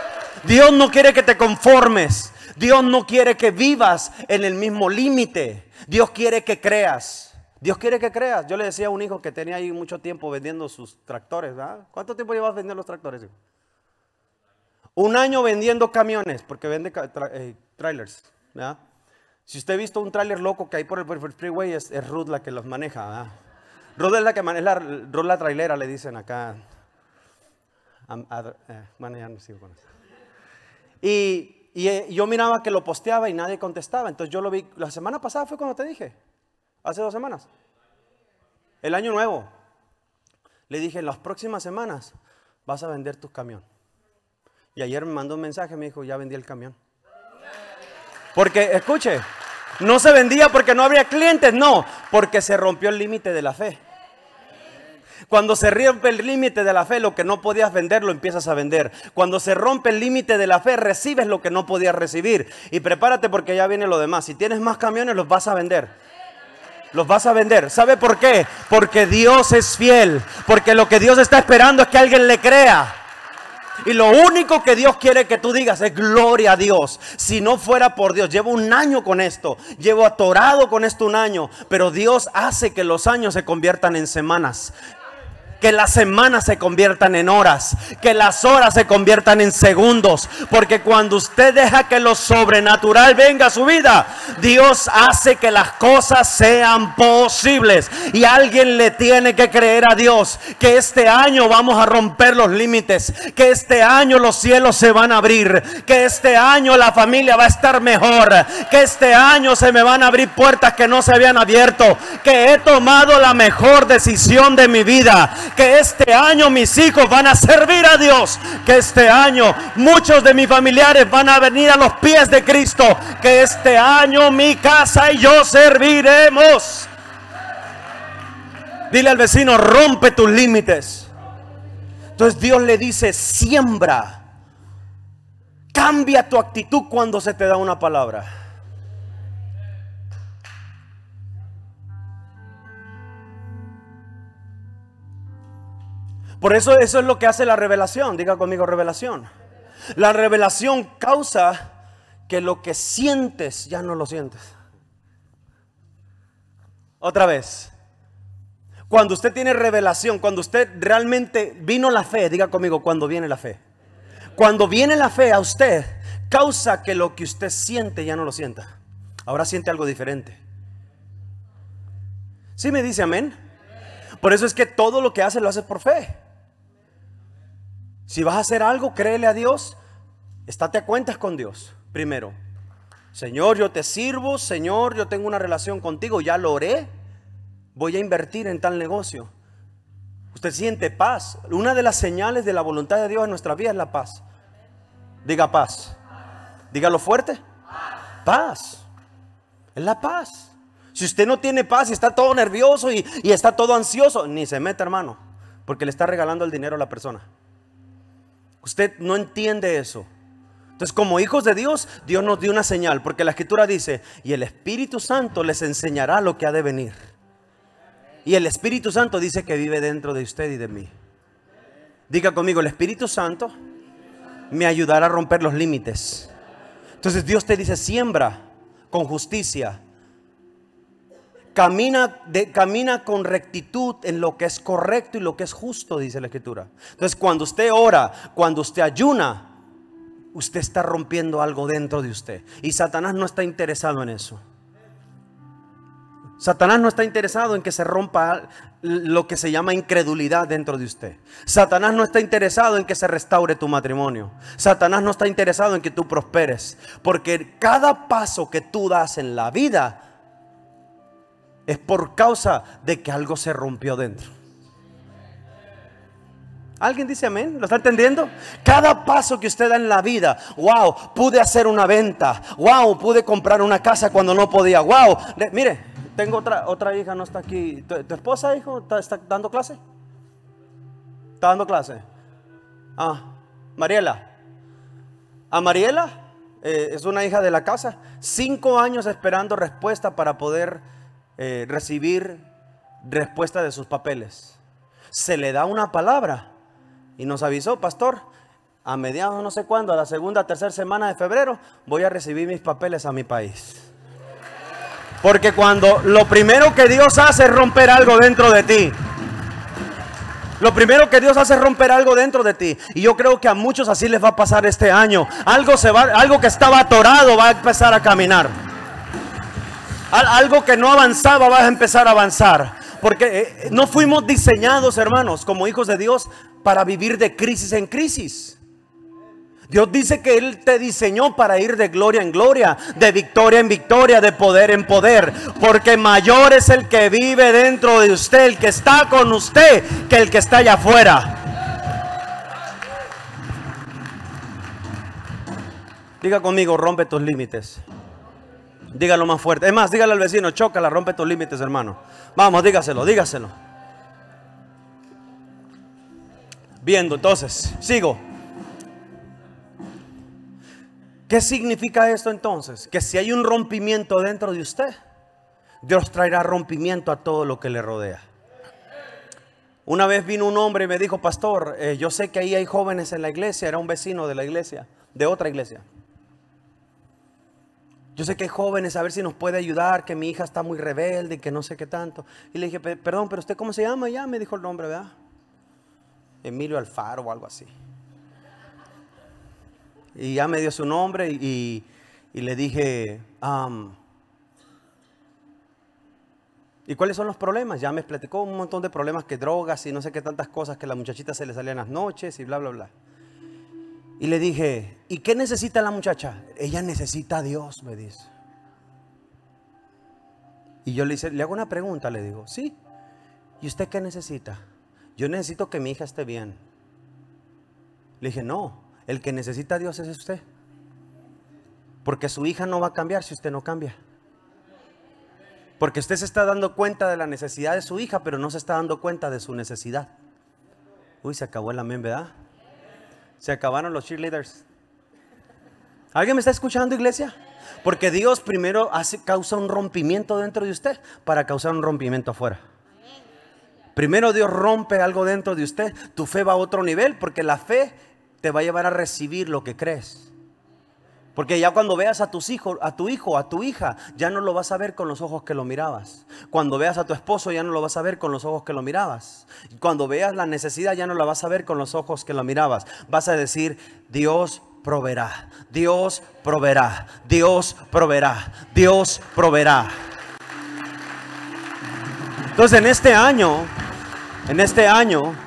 Dios no quiere que te conformes. Dios no quiere que vivas en el mismo límite. Dios quiere que creas. Dios quiere que creas. Yo le decía a un hijo que tenía ahí mucho tiempo vendiendo sus tractores, ¿verdad? ¿Cuánto tiempo llevas vendiendo los tractores, hijo? Un año vendiendo camiones, porque vende trailers, ¿verdad? Si usted ha visto un trailer loco que hay por el freeway, es Ruth la que los maneja, ¿verdad? Ruth es la que maneja, Ruth la trailera, le dicen acá. Bueno, ya no sigo con eso. Y yo miraba que lo posteaba y nadie contestaba. Entonces yo lo vi, la semana pasada fue cuando te dije, hace 2 semanas, el año nuevo. Le dije, en las próximas semanas vas a vender tu camión. Y ayer me mandó un mensaje, me dijo, ya vendí el camión. Porque, escuche, no se vendía porque no habría clientes, no, porque se rompió el límite de la fe. Cuando se rompe el límite de la fe, lo que no podías vender, lo empiezas a vender. Cuando se rompe el límite de la fe, recibes lo que no podías recibir. Y prepárate porque ya viene lo demás. Si tienes más camiones, los vas a vender. Los vas a vender. ¿Sabe por qué? Porque Dios es fiel. Porque lo que Dios está esperando es que alguien le crea. Y lo único que Dios quiere que tú digas es gloria a Dios. Si no fuera por Dios, llevo 1 año con esto, llevo atorado con esto 1 año, pero Dios hace que los años se conviertan en semanas. Que las semanas se conviertan en horas, que las horas se conviertan en segundos, porque cuando usted deja que lo sobrenatural venga a su vida, Dios hace que las cosas sean posibles. Y alguien le tiene que creer a Dios que este año vamos a romper los límites, que este año los cielos se van a abrir, que este año la familia va a estar mejor, que este año se me van a abrir puertas que no se habían abierto, que he tomado la mejor decisión de mi vida, que este año mis hijos van a servir a Dios, que este año muchos de mis familiares van a venir a los pies de Cristo, que este año mi casa y yo serviremos. Dile al vecino, rompe tus límites. Entonces Dios le dice, siembra. Cambia tu actitud cuando se te da una palabra. Por eso es lo que hace la revelación. Diga conmigo, revelación. La revelación causa que lo que sientes ya no lo sientes. Otra vez. Cuando usted tiene revelación, cuando usted realmente vino la fe, diga conmigo, cuando viene la fe. Cuando viene la fe a usted, causa que lo que usted siente ya no lo sienta. Ahora siente algo diferente. ¿Sí me dice amén? Por eso es que todo lo que hace lo hace por fe. Si vas a hacer algo, créele a Dios. Estate a cuentas con Dios primero. Señor, yo te sirvo. Señor, yo tengo una relación contigo. Ya lo oré. Voy a invertir en tal negocio. Usted siente paz. Una de las señales de la voluntad de Dios en nuestra vida es la paz. Diga paz. Dígalo fuerte. Paz. Es la paz. Si usted no tiene paz y está todo nervioso y está todo ansioso, ni se meta, hermano, porque le está regalando el dinero a la persona. Usted no entiende eso. Entonces, como hijos de Dios, Dios nos dio una señal, porque la Escritura dice, y el Espíritu Santo les enseñará lo que ha de venir. Y el Espíritu Santo dice que vive dentro de usted y de mí. Diga conmigo, el Espíritu Santo me ayudará a romper los límites. Entonces Dios te dice, siembra con justicia. Camina con rectitud en lo que es correcto y lo que es justo, dice la Escritura. Entonces cuando usted ora, cuando usted ayuna, usted está rompiendo algo dentro de usted. Y Satanás no está interesado en eso. Satanás no está interesado en que se rompa lo que se llama incredulidad dentro de usted. Satanás no está interesado en que se restaure tu matrimonio. Satanás no está interesado en que tú prosperes. Porque cada paso que tú das en la vida es por causa de que algo se rompió dentro. ¿Alguien dice amén? ¿Lo está entendiendo? Cada paso que usted da en la vida, wow, pude hacer una venta, wow, pude comprar una casa cuando no podía, wow, mire, tengo otra hija, no está aquí. ¿Tu esposa, hijo, está dando clase? ¿Está dando clase? Mariela. A Mariela es una hija de la casa, 5 años esperando respuesta para poder recibir respuesta de sus papeles. Se le da una palabra y nos avisó, pastor, a mediados no sé cuándo, a la segunda, tercera semana de febrero, voy a recibir mis papeles a mi país. Porque cuando lo primero que Dios hace es romper algo dentro de ti. Lo primero que Dios hace es romper algo dentro de ti. Y yo creo que a muchos así les va a pasar este año. Algo que estaba atorado va a empezar a caminar. Algo que no avanzaba va a empezar a avanzar. Porque no fuimos diseñados, hermanos, como hijos de Dios, para vivir de crisis en crisis. Dios dice que Él te diseñó para ir de gloria en gloria, de victoria en victoria, de poder en poder. Porque mayor es el que vive dentro de usted, el que está con usted, que el que está allá afuera. Diga conmigo, rompe tus límites. Dígalo más fuerte. Es más, dígale al vecino, chócala, rompe tus límites, hermano. Vamos, dígaselo. Viendo, entonces, sigo. ¿Qué significa esto entonces? Que si hay un rompimiento dentro de usted, Dios traerá rompimiento a todo lo que le rodea. Una vez vino un hombre y me dijo, pastor, yo sé que ahí hay jóvenes en la iglesia. Era un vecino de la iglesia, de otra iglesia. Yo sé que hay jóvenes, a ver si nos puede ayudar, que mi hija está muy rebelde y que no sé qué tanto. Y le dije, perdón, pero usted ¿cómo se llama? Ya me dijo el nombre, ¿verdad? Emilio Alfaro o algo así. Y ya me dio su nombre y le dije, ¿y cuáles son los problemas? Ya me platicó un montón de problemas, que drogas y no sé qué tantas cosas, que la muchachita se le salía en las noches y bla, bla, bla. Y le dije, ¿y qué necesita la muchacha? Ella necesita a Dios, me dice. Y yo le hago una pregunta, le digo, sí. ¿Y usted qué necesita? Yo necesito que mi hija esté bien. Le dije, no, el que necesita a Dios es usted. Porque su hija no va a cambiar si usted no cambia. Porque usted se está dando cuenta de la necesidad de su hija, pero no se está dando cuenta de su necesidad. Uy, se acabó el amén, ¿verdad? Se acabaron los cheerleaders. ¿Alguien me está escuchando, iglesia? Porque Dios primero causa un rompimiento dentro de usted para causar un rompimiento afuera. Primero Dios rompe algo dentro de usted. Tu fe va a otro nivel, porque la fe te va a llevar a recibir lo que crees. Porque ya cuando veas a tus hijos, a tu hijo, a tu hija, ya no lo vas a ver con los ojos que lo mirabas. Cuando veas a tu esposo, ya no lo vas a ver con los ojos que lo mirabas. Cuando veas la necesidad, ya no la vas a ver con los ojos que lo mirabas. Vas a decir, Dios proveerá, Dios proveerá, Dios proveerá, Dios proveerá. Entonces en este año,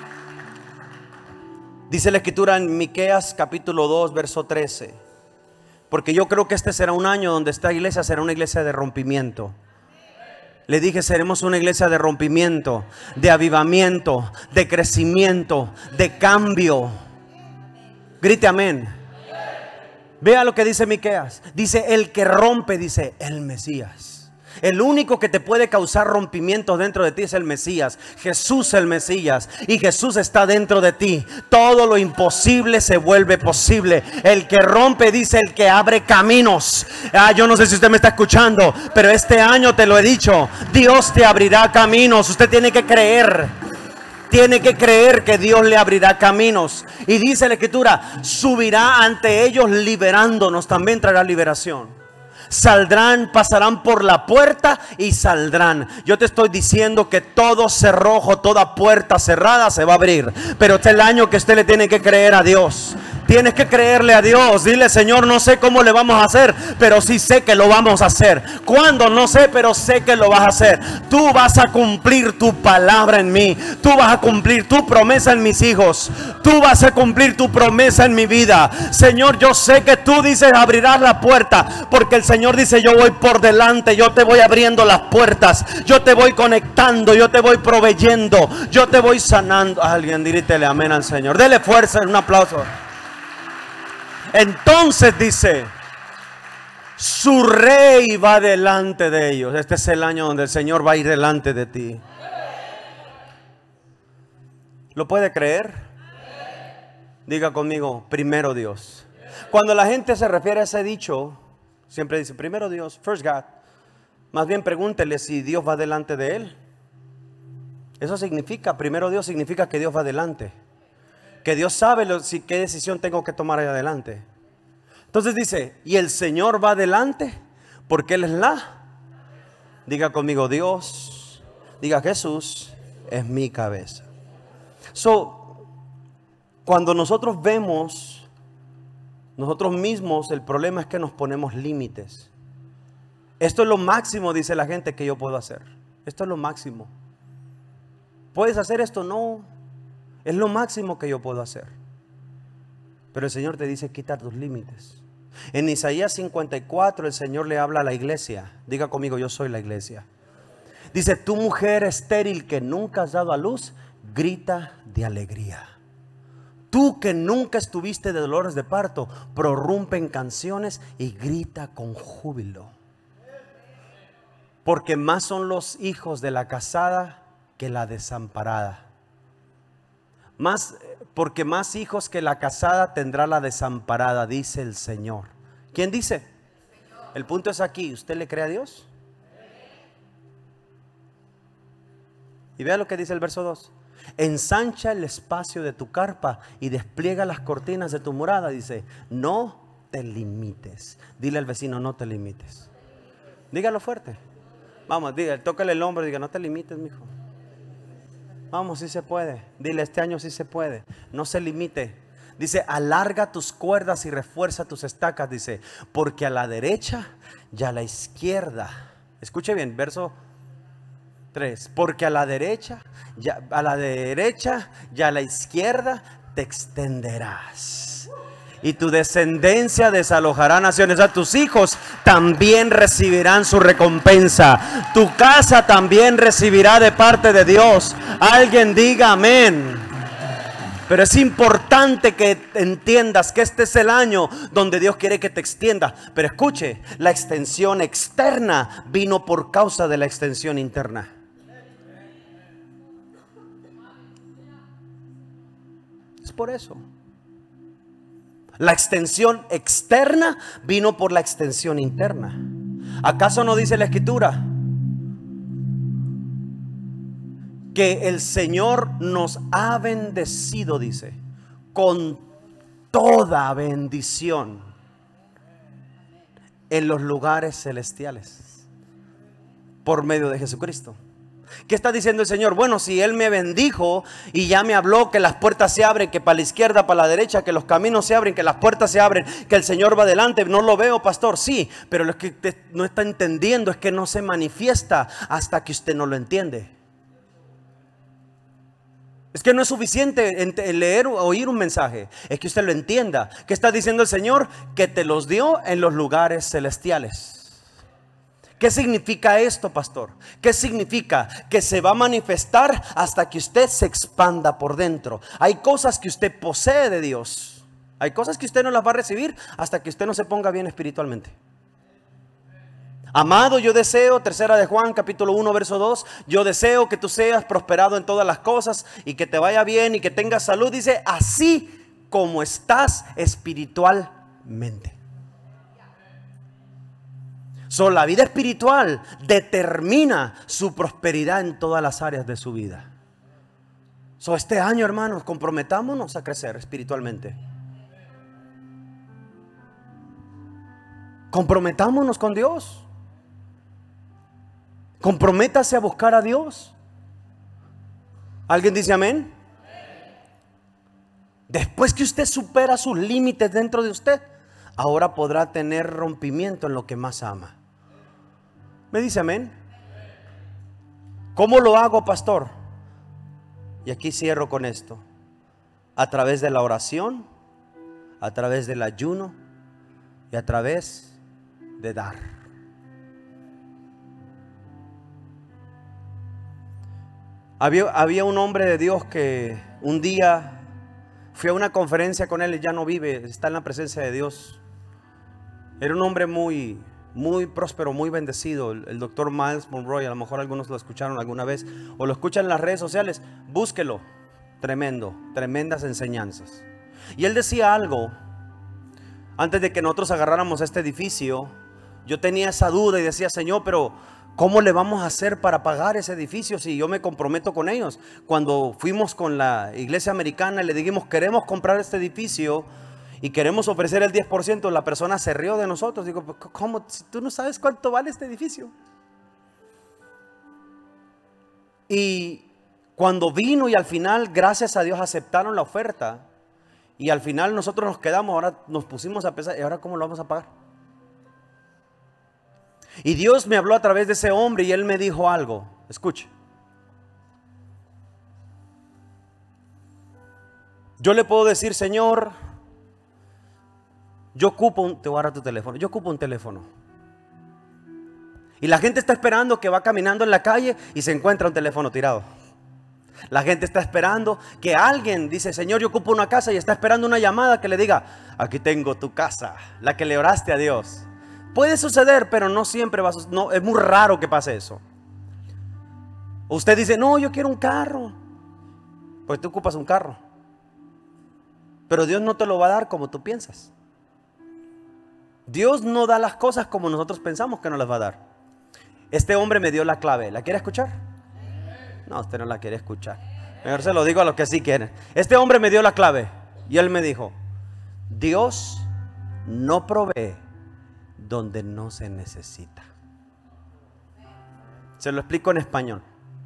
dice la escritura en Miqueas capítulo 2, verso 13. Porque yo creo que este será un año donde esta iglesia será una iglesia de rompimiento. Le dije, seremos una iglesia de rompimiento, de avivamiento, de crecimiento, de cambio. Grite amén. Vea lo que dice Miqueas. Dice, el que rompe, dice, el Mesías. El único que te puede causar rompimientos dentro de ti es el Mesías. Jesús el Mesías. Y Jesús está dentro de ti. Todo lo imposible se vuelve posible. El que rompe, dice, el que abre caminos. Yo no sé si usted me está escuchando, pero este año te lo he dicho, Dios te abrirá caminos. Usted tiene que creer. Tiene que creer que Dios le abrirá caminos. Y dice la escritura, subirá ante ellos liberándonos. También traerá liberación. Saldrán, pasarán por la puerta y saldrán. Yo te estoy diciendo que todo cerrojo, toda puerta cerrada se va a abrir. Pero este es el año que usted le tiene que creer a Dios. Tienes que creerle a Dios. Dile, Señor, no sé cómo le vamos a hacer, pero sí sé que lo vamos a hacer. ¿Cuándo? No sé, pero sé que lo vas a hacer. Tú vas a cumplir tu palabra en mí. Tú vas a cumplir tu promesa en mis hijos. Tú vas a cumplir tu promesa en mi vida. Señor, yo sé que tú dices abrirás la puerta, porque el Señor dice, yo voy por delante, yo te voy abriendo las puertas, yo te voy conectando, yo te voy proveyendo, yo te voy sanando. Alguien grítele amén al Señor. Dele fuerza, un aplauso. Entonces dice, su rey va delante de ellos. Este es el año donde el Señor va a ir delante de ti. ¿Lo puede creer? Diga conmigo, primero Dios. Cuando la gente se refiere a ese dicho, siempre dice, primero Dios, first God. Más bien pregúntele si Dios va delante de él. Eso significa, primero Dios significa que Dios va delante. Que Dios sabe qué decisión tengo que tomar ahí adelante. Entonces dice, y el Señor va adelante porque Él es diga conmigo, Dios, diga Jesús es mi cabeza. Cuando nosotros vemos nosotros mismos, el problema es que nos ponemos límites. Esto es lo máximo, dice la gente, que yo puedo hacer. Esto es lo máximo. ¿Puedes hacer esto? No. Es lo máximo que yo puedo hacer. Pero el Señor te dice, quita tus límites. En Isaías 54 el Señor le habla a la iglesia. Diga conmigo, yo soy la iglesia. Dice, tú mujer estéril que nunca has dado a luz, grita de alegría. Tú que nunca estuviste de dolores de parto, prorrumpe en canciones y grita con júbilo. Porque más son los hijos de la casada que la desamparada. Porque más hijos que la casada tendrá la desamparada, dice el Señor. ¿Quién dice? El punto es aquí, ¿usted le cree a Dios? Y vea lo que dice el verso 2. Ensancha el espacio de tu carpa y despliega las cortinas de tu morada. Dice, no te limites. Dile al vecino, no te limites. Dígalo fuerte. Vamos, tócale el hombro y diga, no te limites, mijo. Vamos, sí se puede. Dile, este año sí se puede. No se limite. Dice, alarga tus cuerdas y refuerza tus estacas. Dice, porque a la derecha y a la izquierda. Escuche bien, verso 3. Porque a la derecha y a la izquierda te extenderás. Y tu descendencia desalojará naciones. A tus hijos también recibirán su recompensa. Tu casa también recibirá de parte de Dios. Alguien diga amén. Pero es importante que entiendas que este es el año donde Dios quiere que te extienda. Pero escuche, la extensión externa vino por causa de la extensión interna. Es por eso. La extensión externa vino por la extensión interna. ¿Acaso no dice la Escritura que el Señor nos ha bendecido, dice, con toda bendición en los lugares celestiales por medio de Jesucristo? ¿Qué está diciendo el Señor? Bueno, si Él me bendijo y ya me habló que las puertas se abren, que para la izquierda, para la derecha, que los caminos se abren, que las puertas se abren, que el Señor va adelante. No lo veo, pastor, sí, pero lo que usted no está entendiendo es que no se manifiesta hasta que usted no lo entiende. Es que no es suficiente leer o oír un mensaje, es que usted lo entienda. ¿Qué está diciendo el Señor? Que te los dio en los lugares celestiales. ¿Qué significa esto, pastor? ¿Qué significa? Que se va a manifestar hasta que usted se expanda por dentro. Hay cosas que usted posee de Dios. Hay cosas que usted no las va a recibir hasta que usted no se ponga bien espiritualmente. Amado, yo deseo, tercera de Juan, capítulo 1, verso 2. Yo deseo que tú seas prosperado en todas las cosas y que te vaya bien y que tengas salud. Dice, así como estás espiritualmente. La vida espiritual determina su prosperidad en todas las áreas de su vida. Este año, hermanos, comprometámonos a crecer espiritualmente. Comprometámonos con Dios. Comprométase a buscar a Dios. ¿Alguien dice amén? Después que usted supera sus límites dentro de usted, ahora podrá tener rompimiento en lo que más ama. ¿Me dice amén? ¿Cómo lo hago, pastor? Y aquí cierro con esto. A través de la oración, a través del ayuno y a través de dar. Había un hombre de Dios que un día fui a una conferencia con él y ya no vive, está en la presencia de Dios. Era un hombre muy próspero, muy bendecido, el doctor Miles Monroe. A lo mejor algunos lo escucharon alguna vez o lo escuchan en las redes sociales. Búsquelo, tremendas enseñanzas. Y él decía algo, antes de que nosotros agarráramos este edificio, yo tenía esa duda y decía, Señor, pero ¿Cómo le vamos a hacer para pagar ese edificio si yo me comprometo con ellos? Cuando fuimos con la iglesia americana y le dijimos, queremos comprar este edificio y queremos ofrecer el 10%, la persona se rió de nosotros. Digo, ¿cómo? Si tú no sabes cuánto vale este edificio. Y cuando vino y al final, gracias a Dios, aceptaron la oferta. Y al final nosotros nos quedamos, ahora nos pusimos a pensar, ¿y ahora cómo lo vamos a pagar? Y Dios me habló a través de ese hombre y él me dijo algo. Escuche. Yo le puedo decir, Señor, yo ocupo te voy a dar tu teléfono, yo ocupo un teléfono. Y la gente está esperando que va caminando en la calle y se encuentra un teléfono tirado. La gente está esperando que alguien dice, Señor, yo ocupo una casa, y está esperando una llamada que le diga, aquí tengo tu casa, la que le oraste a Dios. Puede suceder, pero no siempre va a suceder. No, es muy raro que pase eso. Usted dice, no, yo quiero un carro. Pues tú ocupas un carro. Pero Dios no te lo va a dar como tú piensas. Dios no da las cosas como nosotros pensamos que nos las va a dar. Este hombre me dio la clave. ¿La quiere escuchar? No, usted no la quiere escuchar. Mejor se lo digo a los que sí quieren. Este hombre me dio la clave y él me dijo, Dios no provee donde no se necesita. Se lo explico en español.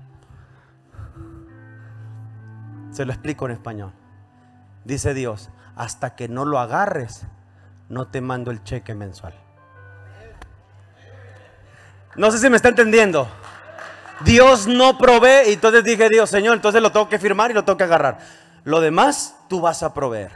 Se lo explico en español. Dice Dios, hasta que no lo agarres, no te mando el cheque mensual. No sé si me está entendiendo. Dios no provee. Y entonces dije, Dios, Señor, entonces lo tengo que firmar y lo tengo que agarrar. Lo demás tú vas a proveer.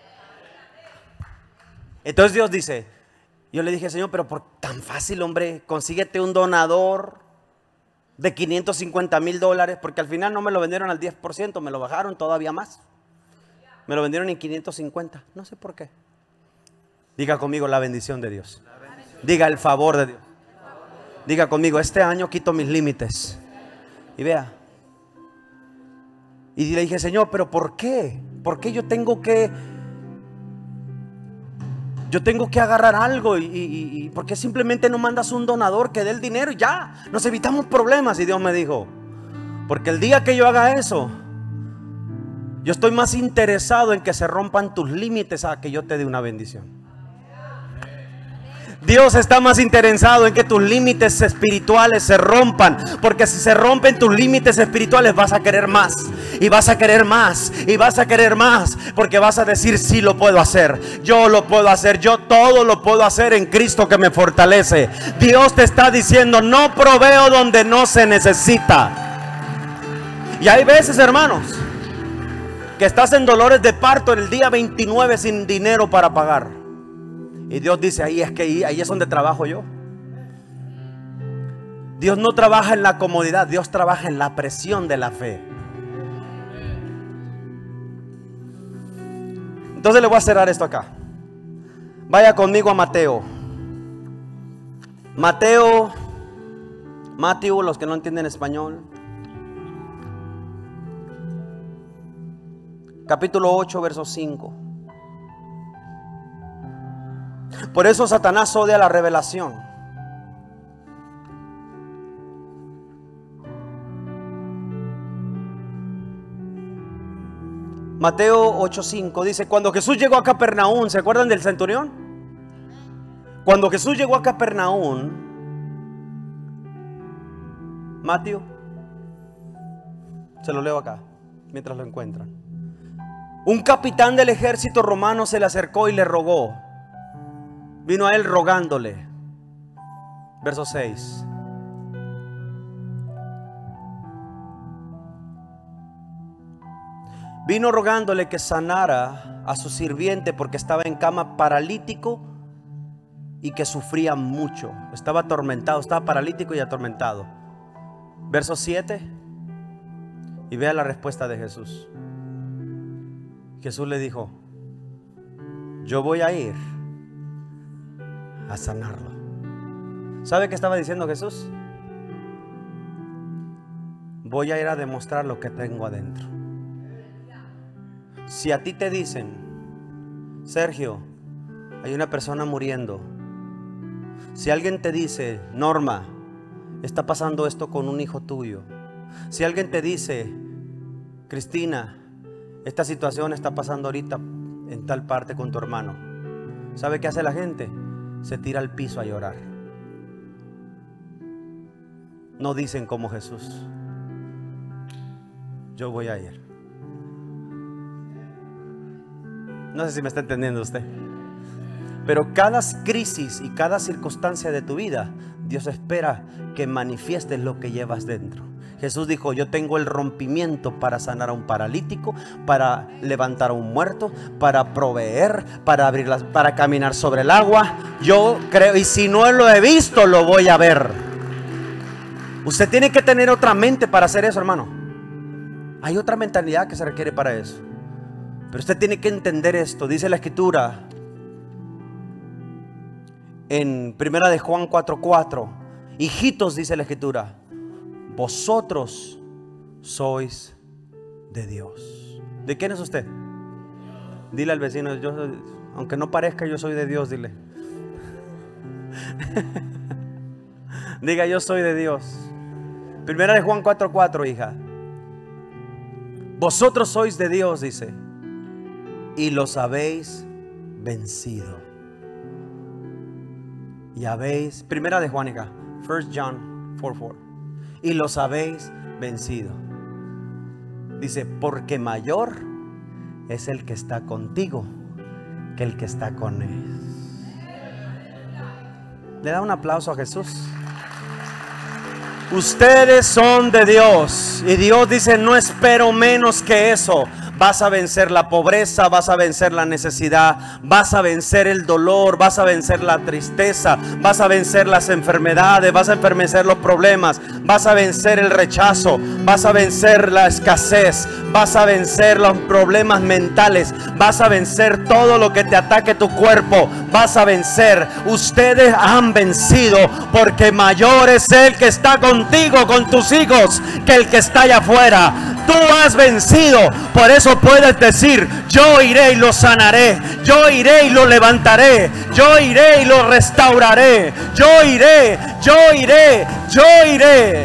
Entonces Dios dice, yo le dije, Señor, pero por tan fácil, hombre, consíguete un donador de $550,000, porque al final no me lo vendieron al 10%, me lo bajaron todavía más. Me lo vendieron en 550, no sé por qué. Diga conmigo, la bendición de Dios. Diga, el favor de Dios. Diga conmigo, este año quito mis límites. Y vea. Y le dije, Señor, pero ¿por qué? ¿Por qué yo tengo que agarrar algo? ¿Y por qué simplemente no mandas un donador que dé el dinero y ya? Nos evitamos problemas. Y Dios me dijo, porque el día que yo haga eso, yo estoy más interesado en que se rompan tus límites a que yo te dé una bendición. Dios está más interesado en que tus límites espirituales se rompan, porque si se rompen tus límites espirituales vas a querer más, y vas a querer más, y vas a querer más, porque vas a decir, sí lo puedo hacer, yo lo puedo hacer, yo todo lo puedo hacer en Cristo que me fortalece. Dios te está diciendo, no proveo donde no se necesita. Y hay veces, hermanos, que estás en dolores de parto en el día 29 sin dinero para pagar. Y Dios dice, ahí es donde trabajo yo. Dios no trabaja en la comodidad, Dios trabaja en la presión de la fe. Entonces le voy a cerrar esto acá. Vaya conmigo a Mateo. Mateo, los que no entienden español. Capítulo 8, verso 5. Por eso Satanás odia la revelación. Mateo 8:5 dice, cuando Jesús llegó a Capernaum, ¿se acuerdan del centurión? Cuando Jesús llegó a Capernaum, Mateo, se lo leo acá, mientras lo encuentran. Un capitán del ejército romano se le acercó y le rogó. Vino a él rogándole. Verso 6. Vino rogándole que sanara a su sirviente porque estaba en cama paralítico y que sufría mucho. Estaba atormentado, estaba paralítico y atormentado. Verso 7. Y vea la respuesta de Jesús. Jesús le dijo, yo voy a ir a sanarlo. ¿Sabe qué estaba diciendo Jesús? Voy a ir a demostrar lo que tengo adentro. Si a ti te dicen, Sergio, hay una persona muriendo. Si alguien te dice, Norma, está pasando esto con un hijo tuyo. Si alguien te dice, Cristina, esta situación está pasando ahorita en tal parte con tu hermano, ¿sabe qué hace la gente? Se tira al piso a llorar. No dicen como Jesús, yo voy a ir. No sé si me está entendiendo usted. Pero cada crisis y cada circunstancia de tu vida, Dios espera que manifiestes lo que llevas dentro. Jesús dijo, yo tengo el rompimiento para sanar a un paralítico, para levantar a un muerto, para proveer, para caminar sobre el agua. Yo creo, y si no lo he visto, lo voy a ver. Usted tiene que tener otra mente para hacer eso, hermano. Hay otra mentalidad que se requiere para eso. Pero usted tiene que entender esto. Dice la Escritura en 1 de Juan 4:4, hijitos, dice la Escritura, vosotros sois de Dios. ¿De quién es usted? Dile al vecino, yo, aunque no parezca, yo soy de Dios, dile. Diga, yo soy de Dios. 1 de Juan 4:4, hija. Vosotros sois de Dios, dice, y los habéis vencido. Y habéis, 1 de Juan, hija, 1 John 4:4, y los habéis vencido. Dice, porque mayor es el que está contigo que el que está con él. Le da un aplauso a Jesús. Ustedes son de Dios. Y Dios dice, no espero menos que eso. Vas a vencer la pobreza, vas a vencer la necesidad, vas a vencer el dolor, vas a vencer la tristeza, vas a vencer las enfermedades, vas a vencer los problemas, vas a vencer el rechazo, vas a vencer la escasez, vas a vencer los problemas mentales, vas a vencer todo lo que te ataque tu cuerpo, vas a vencer. Ustedes han vencido porque mayor es el que está contigo, con tus hijos, que el que está allá afuera. Tú has vencido, por eso puedes decir, yo iré y lo sanaré, yo iré y lo levantaré, yo iré y lo restauraré, yo iré, yo iré, yo iré.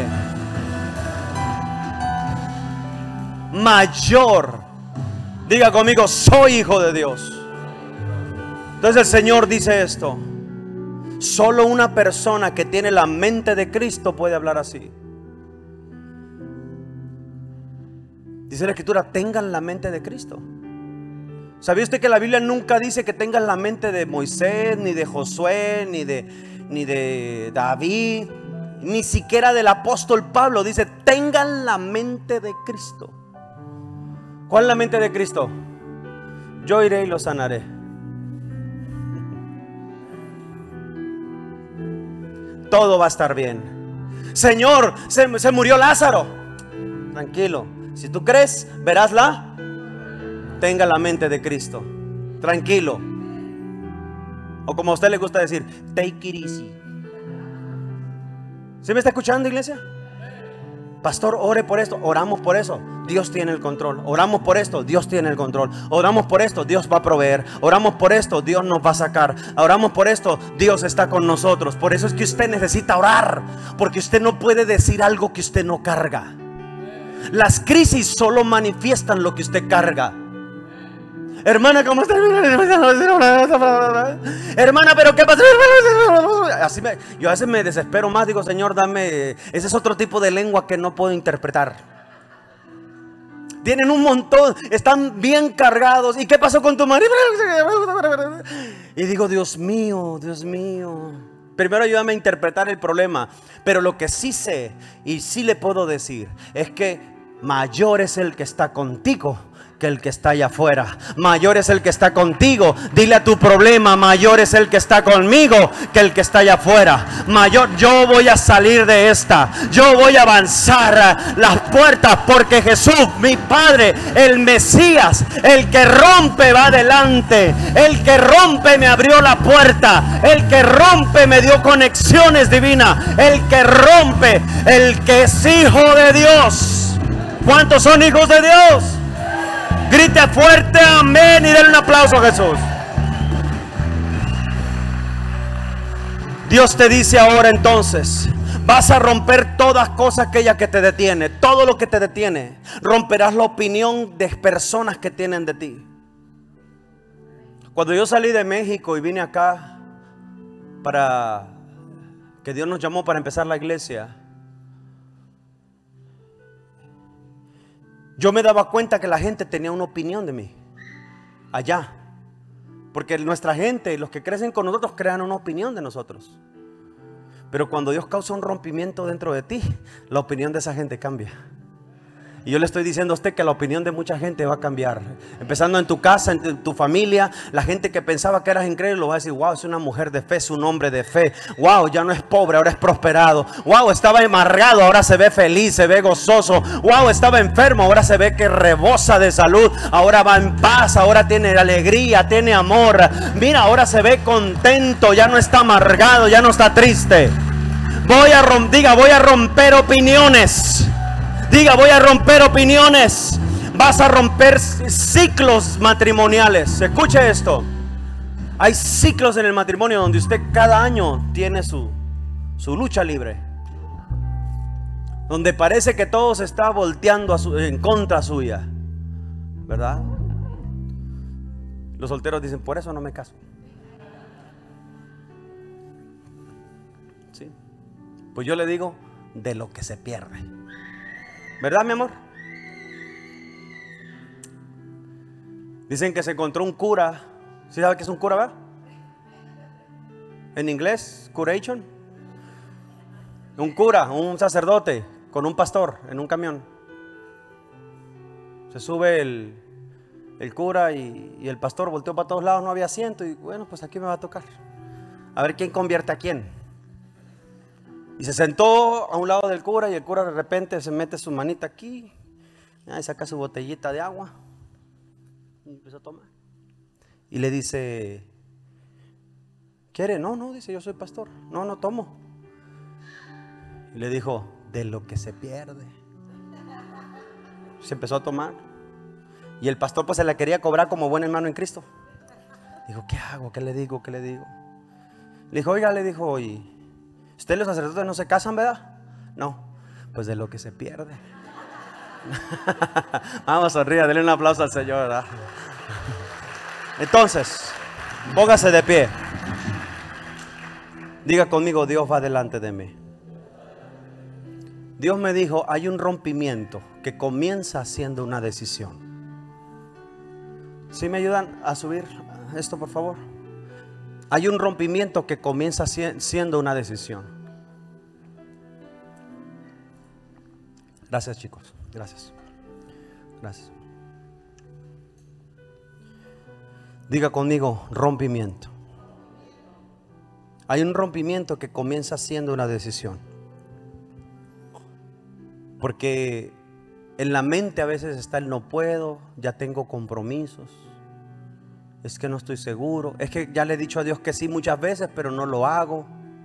Mayor, diga conmigo, soy hijo de Dios. Entonces el Señor dice esto: solo una persona que tiene la mente de Cristo puede hablar así. Dice la Escritura, tengan la mente de Cristo. ¿Sabía usted que la Biblia nunca dice que tengan la mente de Moisés, ni de Josué, ni de David, ni siquiera del apóstol Pablo? Dice, tengan la mente de Cristo. ¿Cuál es la mente de Cristo? Yo iré y lo sanaré. Todo va a estar bien. Señor, se murió Lázaro. Tranquilo. Si tú crees, verás tenga la mente de Cristo. Tranquilo. O como a usted le gusta decir, take it easy. ¿Sí me está escuchando, iglesia? Pastor, ore por esto. Oramos por eso, Dios tiene el control. Oramos por esto, Dios tiene el control. Oramos por esto, Dios va a proveer. Oramos por esto, Dios nos va a sacar. Oramos por esto, Dios está con nosotros. Por eso es que usted necesita orar, porque usted no puede decir algo que usted no carga. Las crisis solo manifiestan lo que usted carga. Hermana, ¿cómo está? Hermana, ¿pero qué pasa? Yo a veces me desespero más. Digo, Señor, dame. Ese es otro tipo de lengua que no puedo interpretar. Tienen un montón, están bien cargados. ¿Y qué pasó con tu marido? Y digo, Dios mío, Dios mío. Primero ayúdame a interpretar el problema. Pero lo que sí sé y sí le puedo decir es que mayor es el que está contigo que el que está allá afuera. Mayor es el que está contigo. Dile a tu problema, mayor es el que está conmigo que el que está allá afuera. Mayor, yo voy a salir de esta. Yo voy a avanzar las puertas, porque Jesús, mi Padre, el Mesías, el que rompe va adelante. El que rompe me abrió la puerta. El que rompe me dio conexiones divinas. El que rompe, el que es hijo de Dios. ¿Cuántos son hijos de Dios? Grite fuerte amén y denle un aplauso a Jesús. Dios te dice ahora entonces, Vas a romper todas cosas aquellas que te detiene, todo lo que te detiene. Romperás la opinión de personas que tienen de ti. Cuando yo salí de México y vine acá para que Dios nos llamó para empezar la iglesia, yo me daba cuenta que la gente tenía una opinión de mí allá, porque nuestra gente, los que crecen con nosotros, crean una opinión de nosotros. Pero cuando Dios causa un rompimiento dentro de ti, la opinión de esa gente cambia. Y yo le estoy diciendo a usted que la opinión de mucha gente va a cambiar. Empezando en tu casa, en tu familia. La gente que pensaba que eras increíble lo va a decir: wow, es una mujer de fe, es un hombre de fe. Wow, ya no es pobre, ahora es prosperado. Wow, estaba amargado, ahora se ve feliz, se ve gozoso. Wow, estaba enfermo, ahora se ve que rebosa de salud. Ahora va en paz, ahora tiene alegría, tiene amor. Mira, ahora se ve contento, ya no está amargado, ya no está triste. Voy a romper opiniones. Diga, voy a romper opiniones. Vas a romper ciclos matrimoniales. Escuche esto. Hay ciclos en el matrimonio donde usted cada año tiene su lucha libre, donde parece que todo se está volteando en contra suya, ¿verdad? Los solteros dicen: por eso no me caso. ¿Sí? Pues yo le digo: de lo que se pierde. ¿Verdad, mi amor? Dicen que se encontró un cura. ¿Sí sabe qué es un cura, verdad? En inglés, curation. Un cura, un sacerdote con un pastor en un camión. Se sube el cura y el pastor volteó para todos lados, no había asiento. Y bueno, pues aquí me va a tocar. A ver quién convierte a quién. Y se sentó a un lado del cura y el cura de repente se mete su manita aquí y saca su botellita de agua y empezó a tomar. Y le dice: ¿quiere? No, dice: yo soy pastor. No tomo. Y le dijo: de lo que se pierde. Se empezó a tomar. Y el pastor pues se la quería cobrar como buen hermano en Cristo. Dijo: ¿qué hago? ¿Qué le digo? ¿Qué le digo? Le dijo: oiga, le dijo, ¿y ustedes los sacerdotes no se casan, verdad? No, pues de lo que se pierde. Vamos, sonríe, denle un aplauso al Señor, ¿verdad? Entonces, póngase de pie. Diga conmigo: Dios va delante de mí. Dios me dijo: hay un rompimiento que comienza siendo una decisión. ¿Sí me ayudan a subir esto, por favor? Hay un rompimiento que comienza siendo una decisión. Gracias, chicos. Gracias. Gracias. Diga conmigo: rompimiento. Hay un rompimiento que comienza siendo una decisión. Porque en la mente a veces está el no puedo, ya tengo compromisos. Es que no estoy seguro. Es que ya le he dicho a Dios que sí muchas veces, pero no lo hago.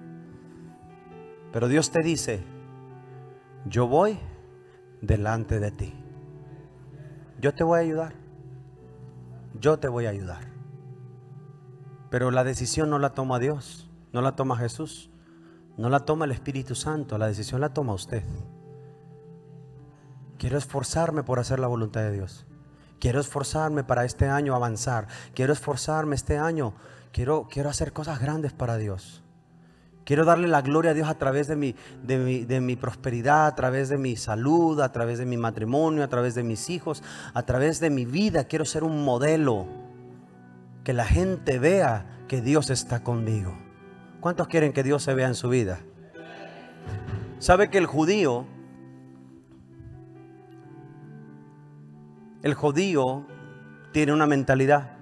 Pero Dios te dice: yo voy delante de ti. Yo te voy a ayudar. Yo te voy a ayudar. Pero la decisión no la toma Dios, no la toma Jesús, no la toma el Espíritu Santo. La decisión la toma usted. Quiero esforzarme por hacer la voluntad de Dios. Quiero esforzarme para este año avanzar. Quiero esforzarme este año. Quiero hacer cosas grandes para Dios. Quiero darle la gloria a Dios a través de mi prosperidad, a través de mi salud, a través de mi matrimonio, a través de mis hijos, a través de mi vida. Quiero ser un modelo. Que la gente vea que Dios está conmigo. ¿Cuántos quieren que Dios se vea en su vida? ¿Sabe que el judío tiene una mentalidad?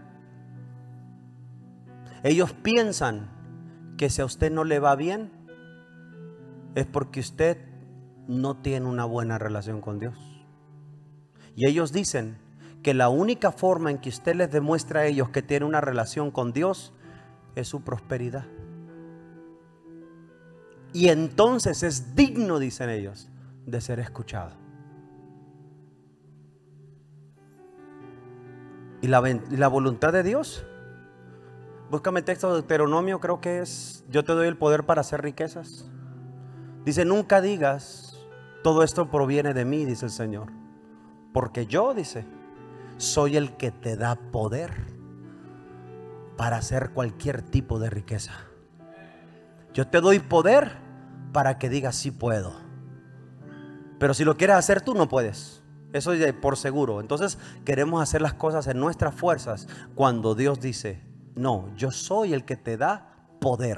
Ellos piensan que si a usted no le va bien es porque usted no tiene una buena relación con Dios. Y ellos dicen que la única forma en que usted les demuestra a ellos que tiene una relación con Dios es su prosperidad. Y entonces es digno, dicen ellos, de ser escuchado. ¿Y la voluntad de Dios? Búscame texto de Deuteronomio, creo que es: yo te doy el poder para hacer riquezas. Dice, nunca digas, todo esto proviene de mí, dice el Señor. Porque yo, dice, soy el que te da poder para hacer cualquier tipo de riqueza. Yo te doy poder para que digas sí puedo. Pero si lo quieres hacer tú, no puedes. Eso es por seguro. Entonces queremos hacer las cosas en nuestras fuerzas, cuando Dios dice, no, yo soy el que te da poder.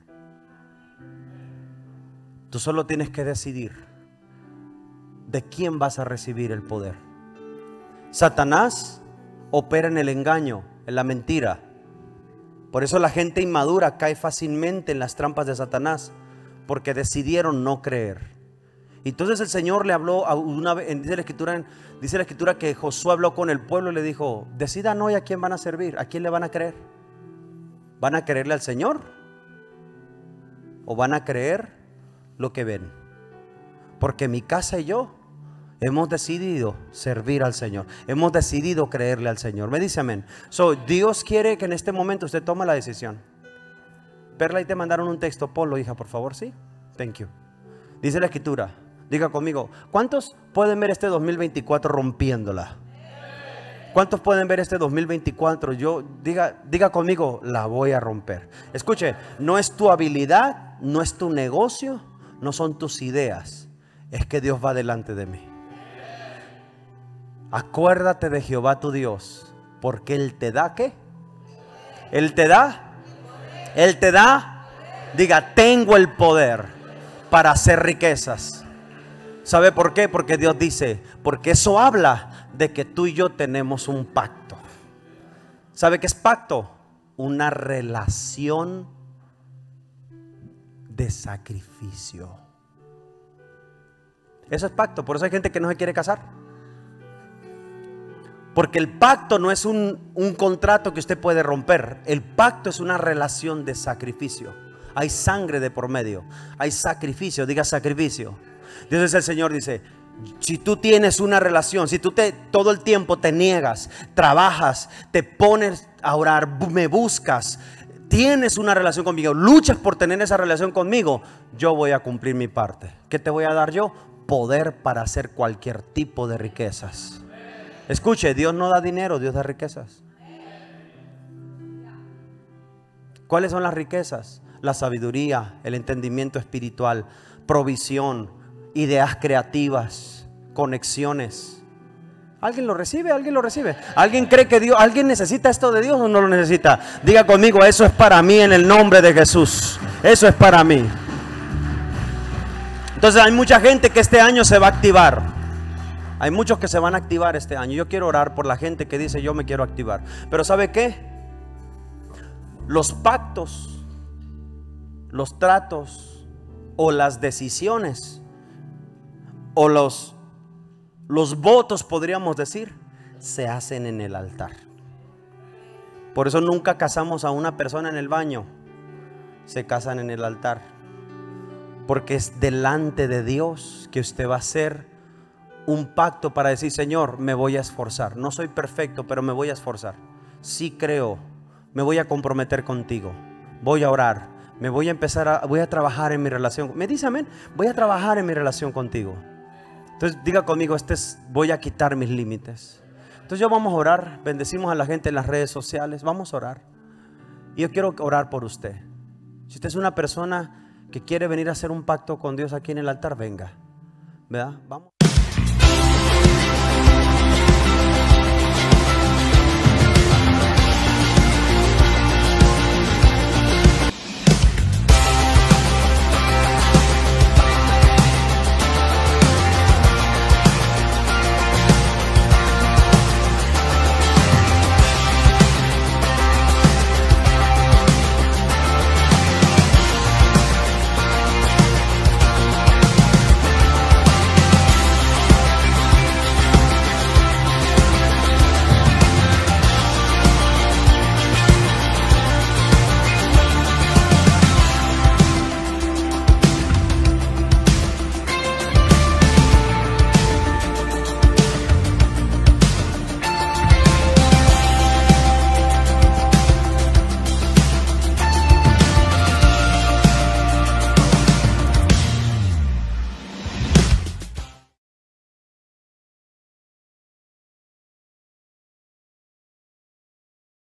Tú solo tienes que decidir de quién vas a recibir el poder. Satanás opera en el engaño, en la mentira. Por eso la gente inmadura cae fácilmente en las trampas de Satanás, porque decidieron no creer. Entonces el Señor le habló una vez, dice la escritura que Josué habló con el pueblo y le dijo, decidan hoy a quién van a servir, a quién le van a creer. ¿Van a creerle al Señor? ¿O van a creer lo que ven? Porque mi casa y yo hemos decidido servir al Señor. Hemos decidido creerle al Señor. Me dice amén. Dios quiere que en este momento usted tome la decisión. Perla, y te mandaron un texto. Ponlo, hija, por favor. Sí, thank you. Dice la escritura, diga conmigo, ¿cuántos pueden ver este 2024 rompiéndola? ¿Cuántos pueden ver este 2024? Diga conmigo, la voy a romper. Escuche, no es tu habilidad, no es tu negocio, no son tus ideas. Es que Dios va delante de mí. Acuérdate de Jehová tu Dios, porque Él te da, ¿qué? Él te da. Diga, tengo el poder para hacer riquezas. ¿Sabe por qué? Porque Dios dice, porque eso habla de que tú y yo tenemos un pacto. ¿Sabe qué es pacto? Una relación de sacrificio. Eso es pacto. Por eso hay gente que no se quiere casar. Porque el pacto no es un contrato que usted puede romper. El pacto es una relación de sacrificio. Hay sangre de por medio. Hay sacrificio. Diga sacrificio. Entonces el Señor dice, si tú tienes una relación, si tú todo el tiempo te niegas, trabajas, te pones a orar, me buscas, tienes una relación conmigo, luchas por tener esa relación conmigo, yo voy a cumplir mi parte. ¿Qué te voy a dar yo? Poder para hacer cualquier tipo de riquezas. Escuche, Dios no da dinero, Dios da riquezas. ¿Cuáles son las riquezas? La sabiduría, el entendimiento espiritual, provisión, ideas creativas, conexiones. ¿Alguien lo recibe? ¿Alguien lo recibe? ¿Alguien cree que Dios, alguien necesita esto de Dios o no lo necesita? Diga conmigo, eso es para mí en el nombre de Jesús. Eso es para mí. Entonces hay mucha gente que este año se va a activar. Hay muchos que se van a activar este año. Yo quiero orar por la gente que dice yo me quiero activar. Pero ¿sabe qué? Los pactos, los tratos o las decisiones o los votos, podríamos decir, se hacen en el altar. Por eso nunca casamos a una persona en el baño. Se casan en el altar. Porque es delante de Dios que usted va a hacer un pacto para decir, Señor, me voy a esforzar. No soy perfecto, pero me voy a esforzar. Sí creo, me voy a comprometer contigo. Voy a orar, voy a trabajar en mi relación. ¿Me dice amén? Voy a trabajar en mi relación contigo. Entonces diga conmigo, voy a quitar mis límites. Entonces yo vamos a orar, bendecimos a la gente en las redes sociales, vamos a orar. Y yo quiero orar por usted. Si usted es una persona que quiere venir a hacer un pacto con Dios aquí en el altar, venga. ¿Verdad? Vamos.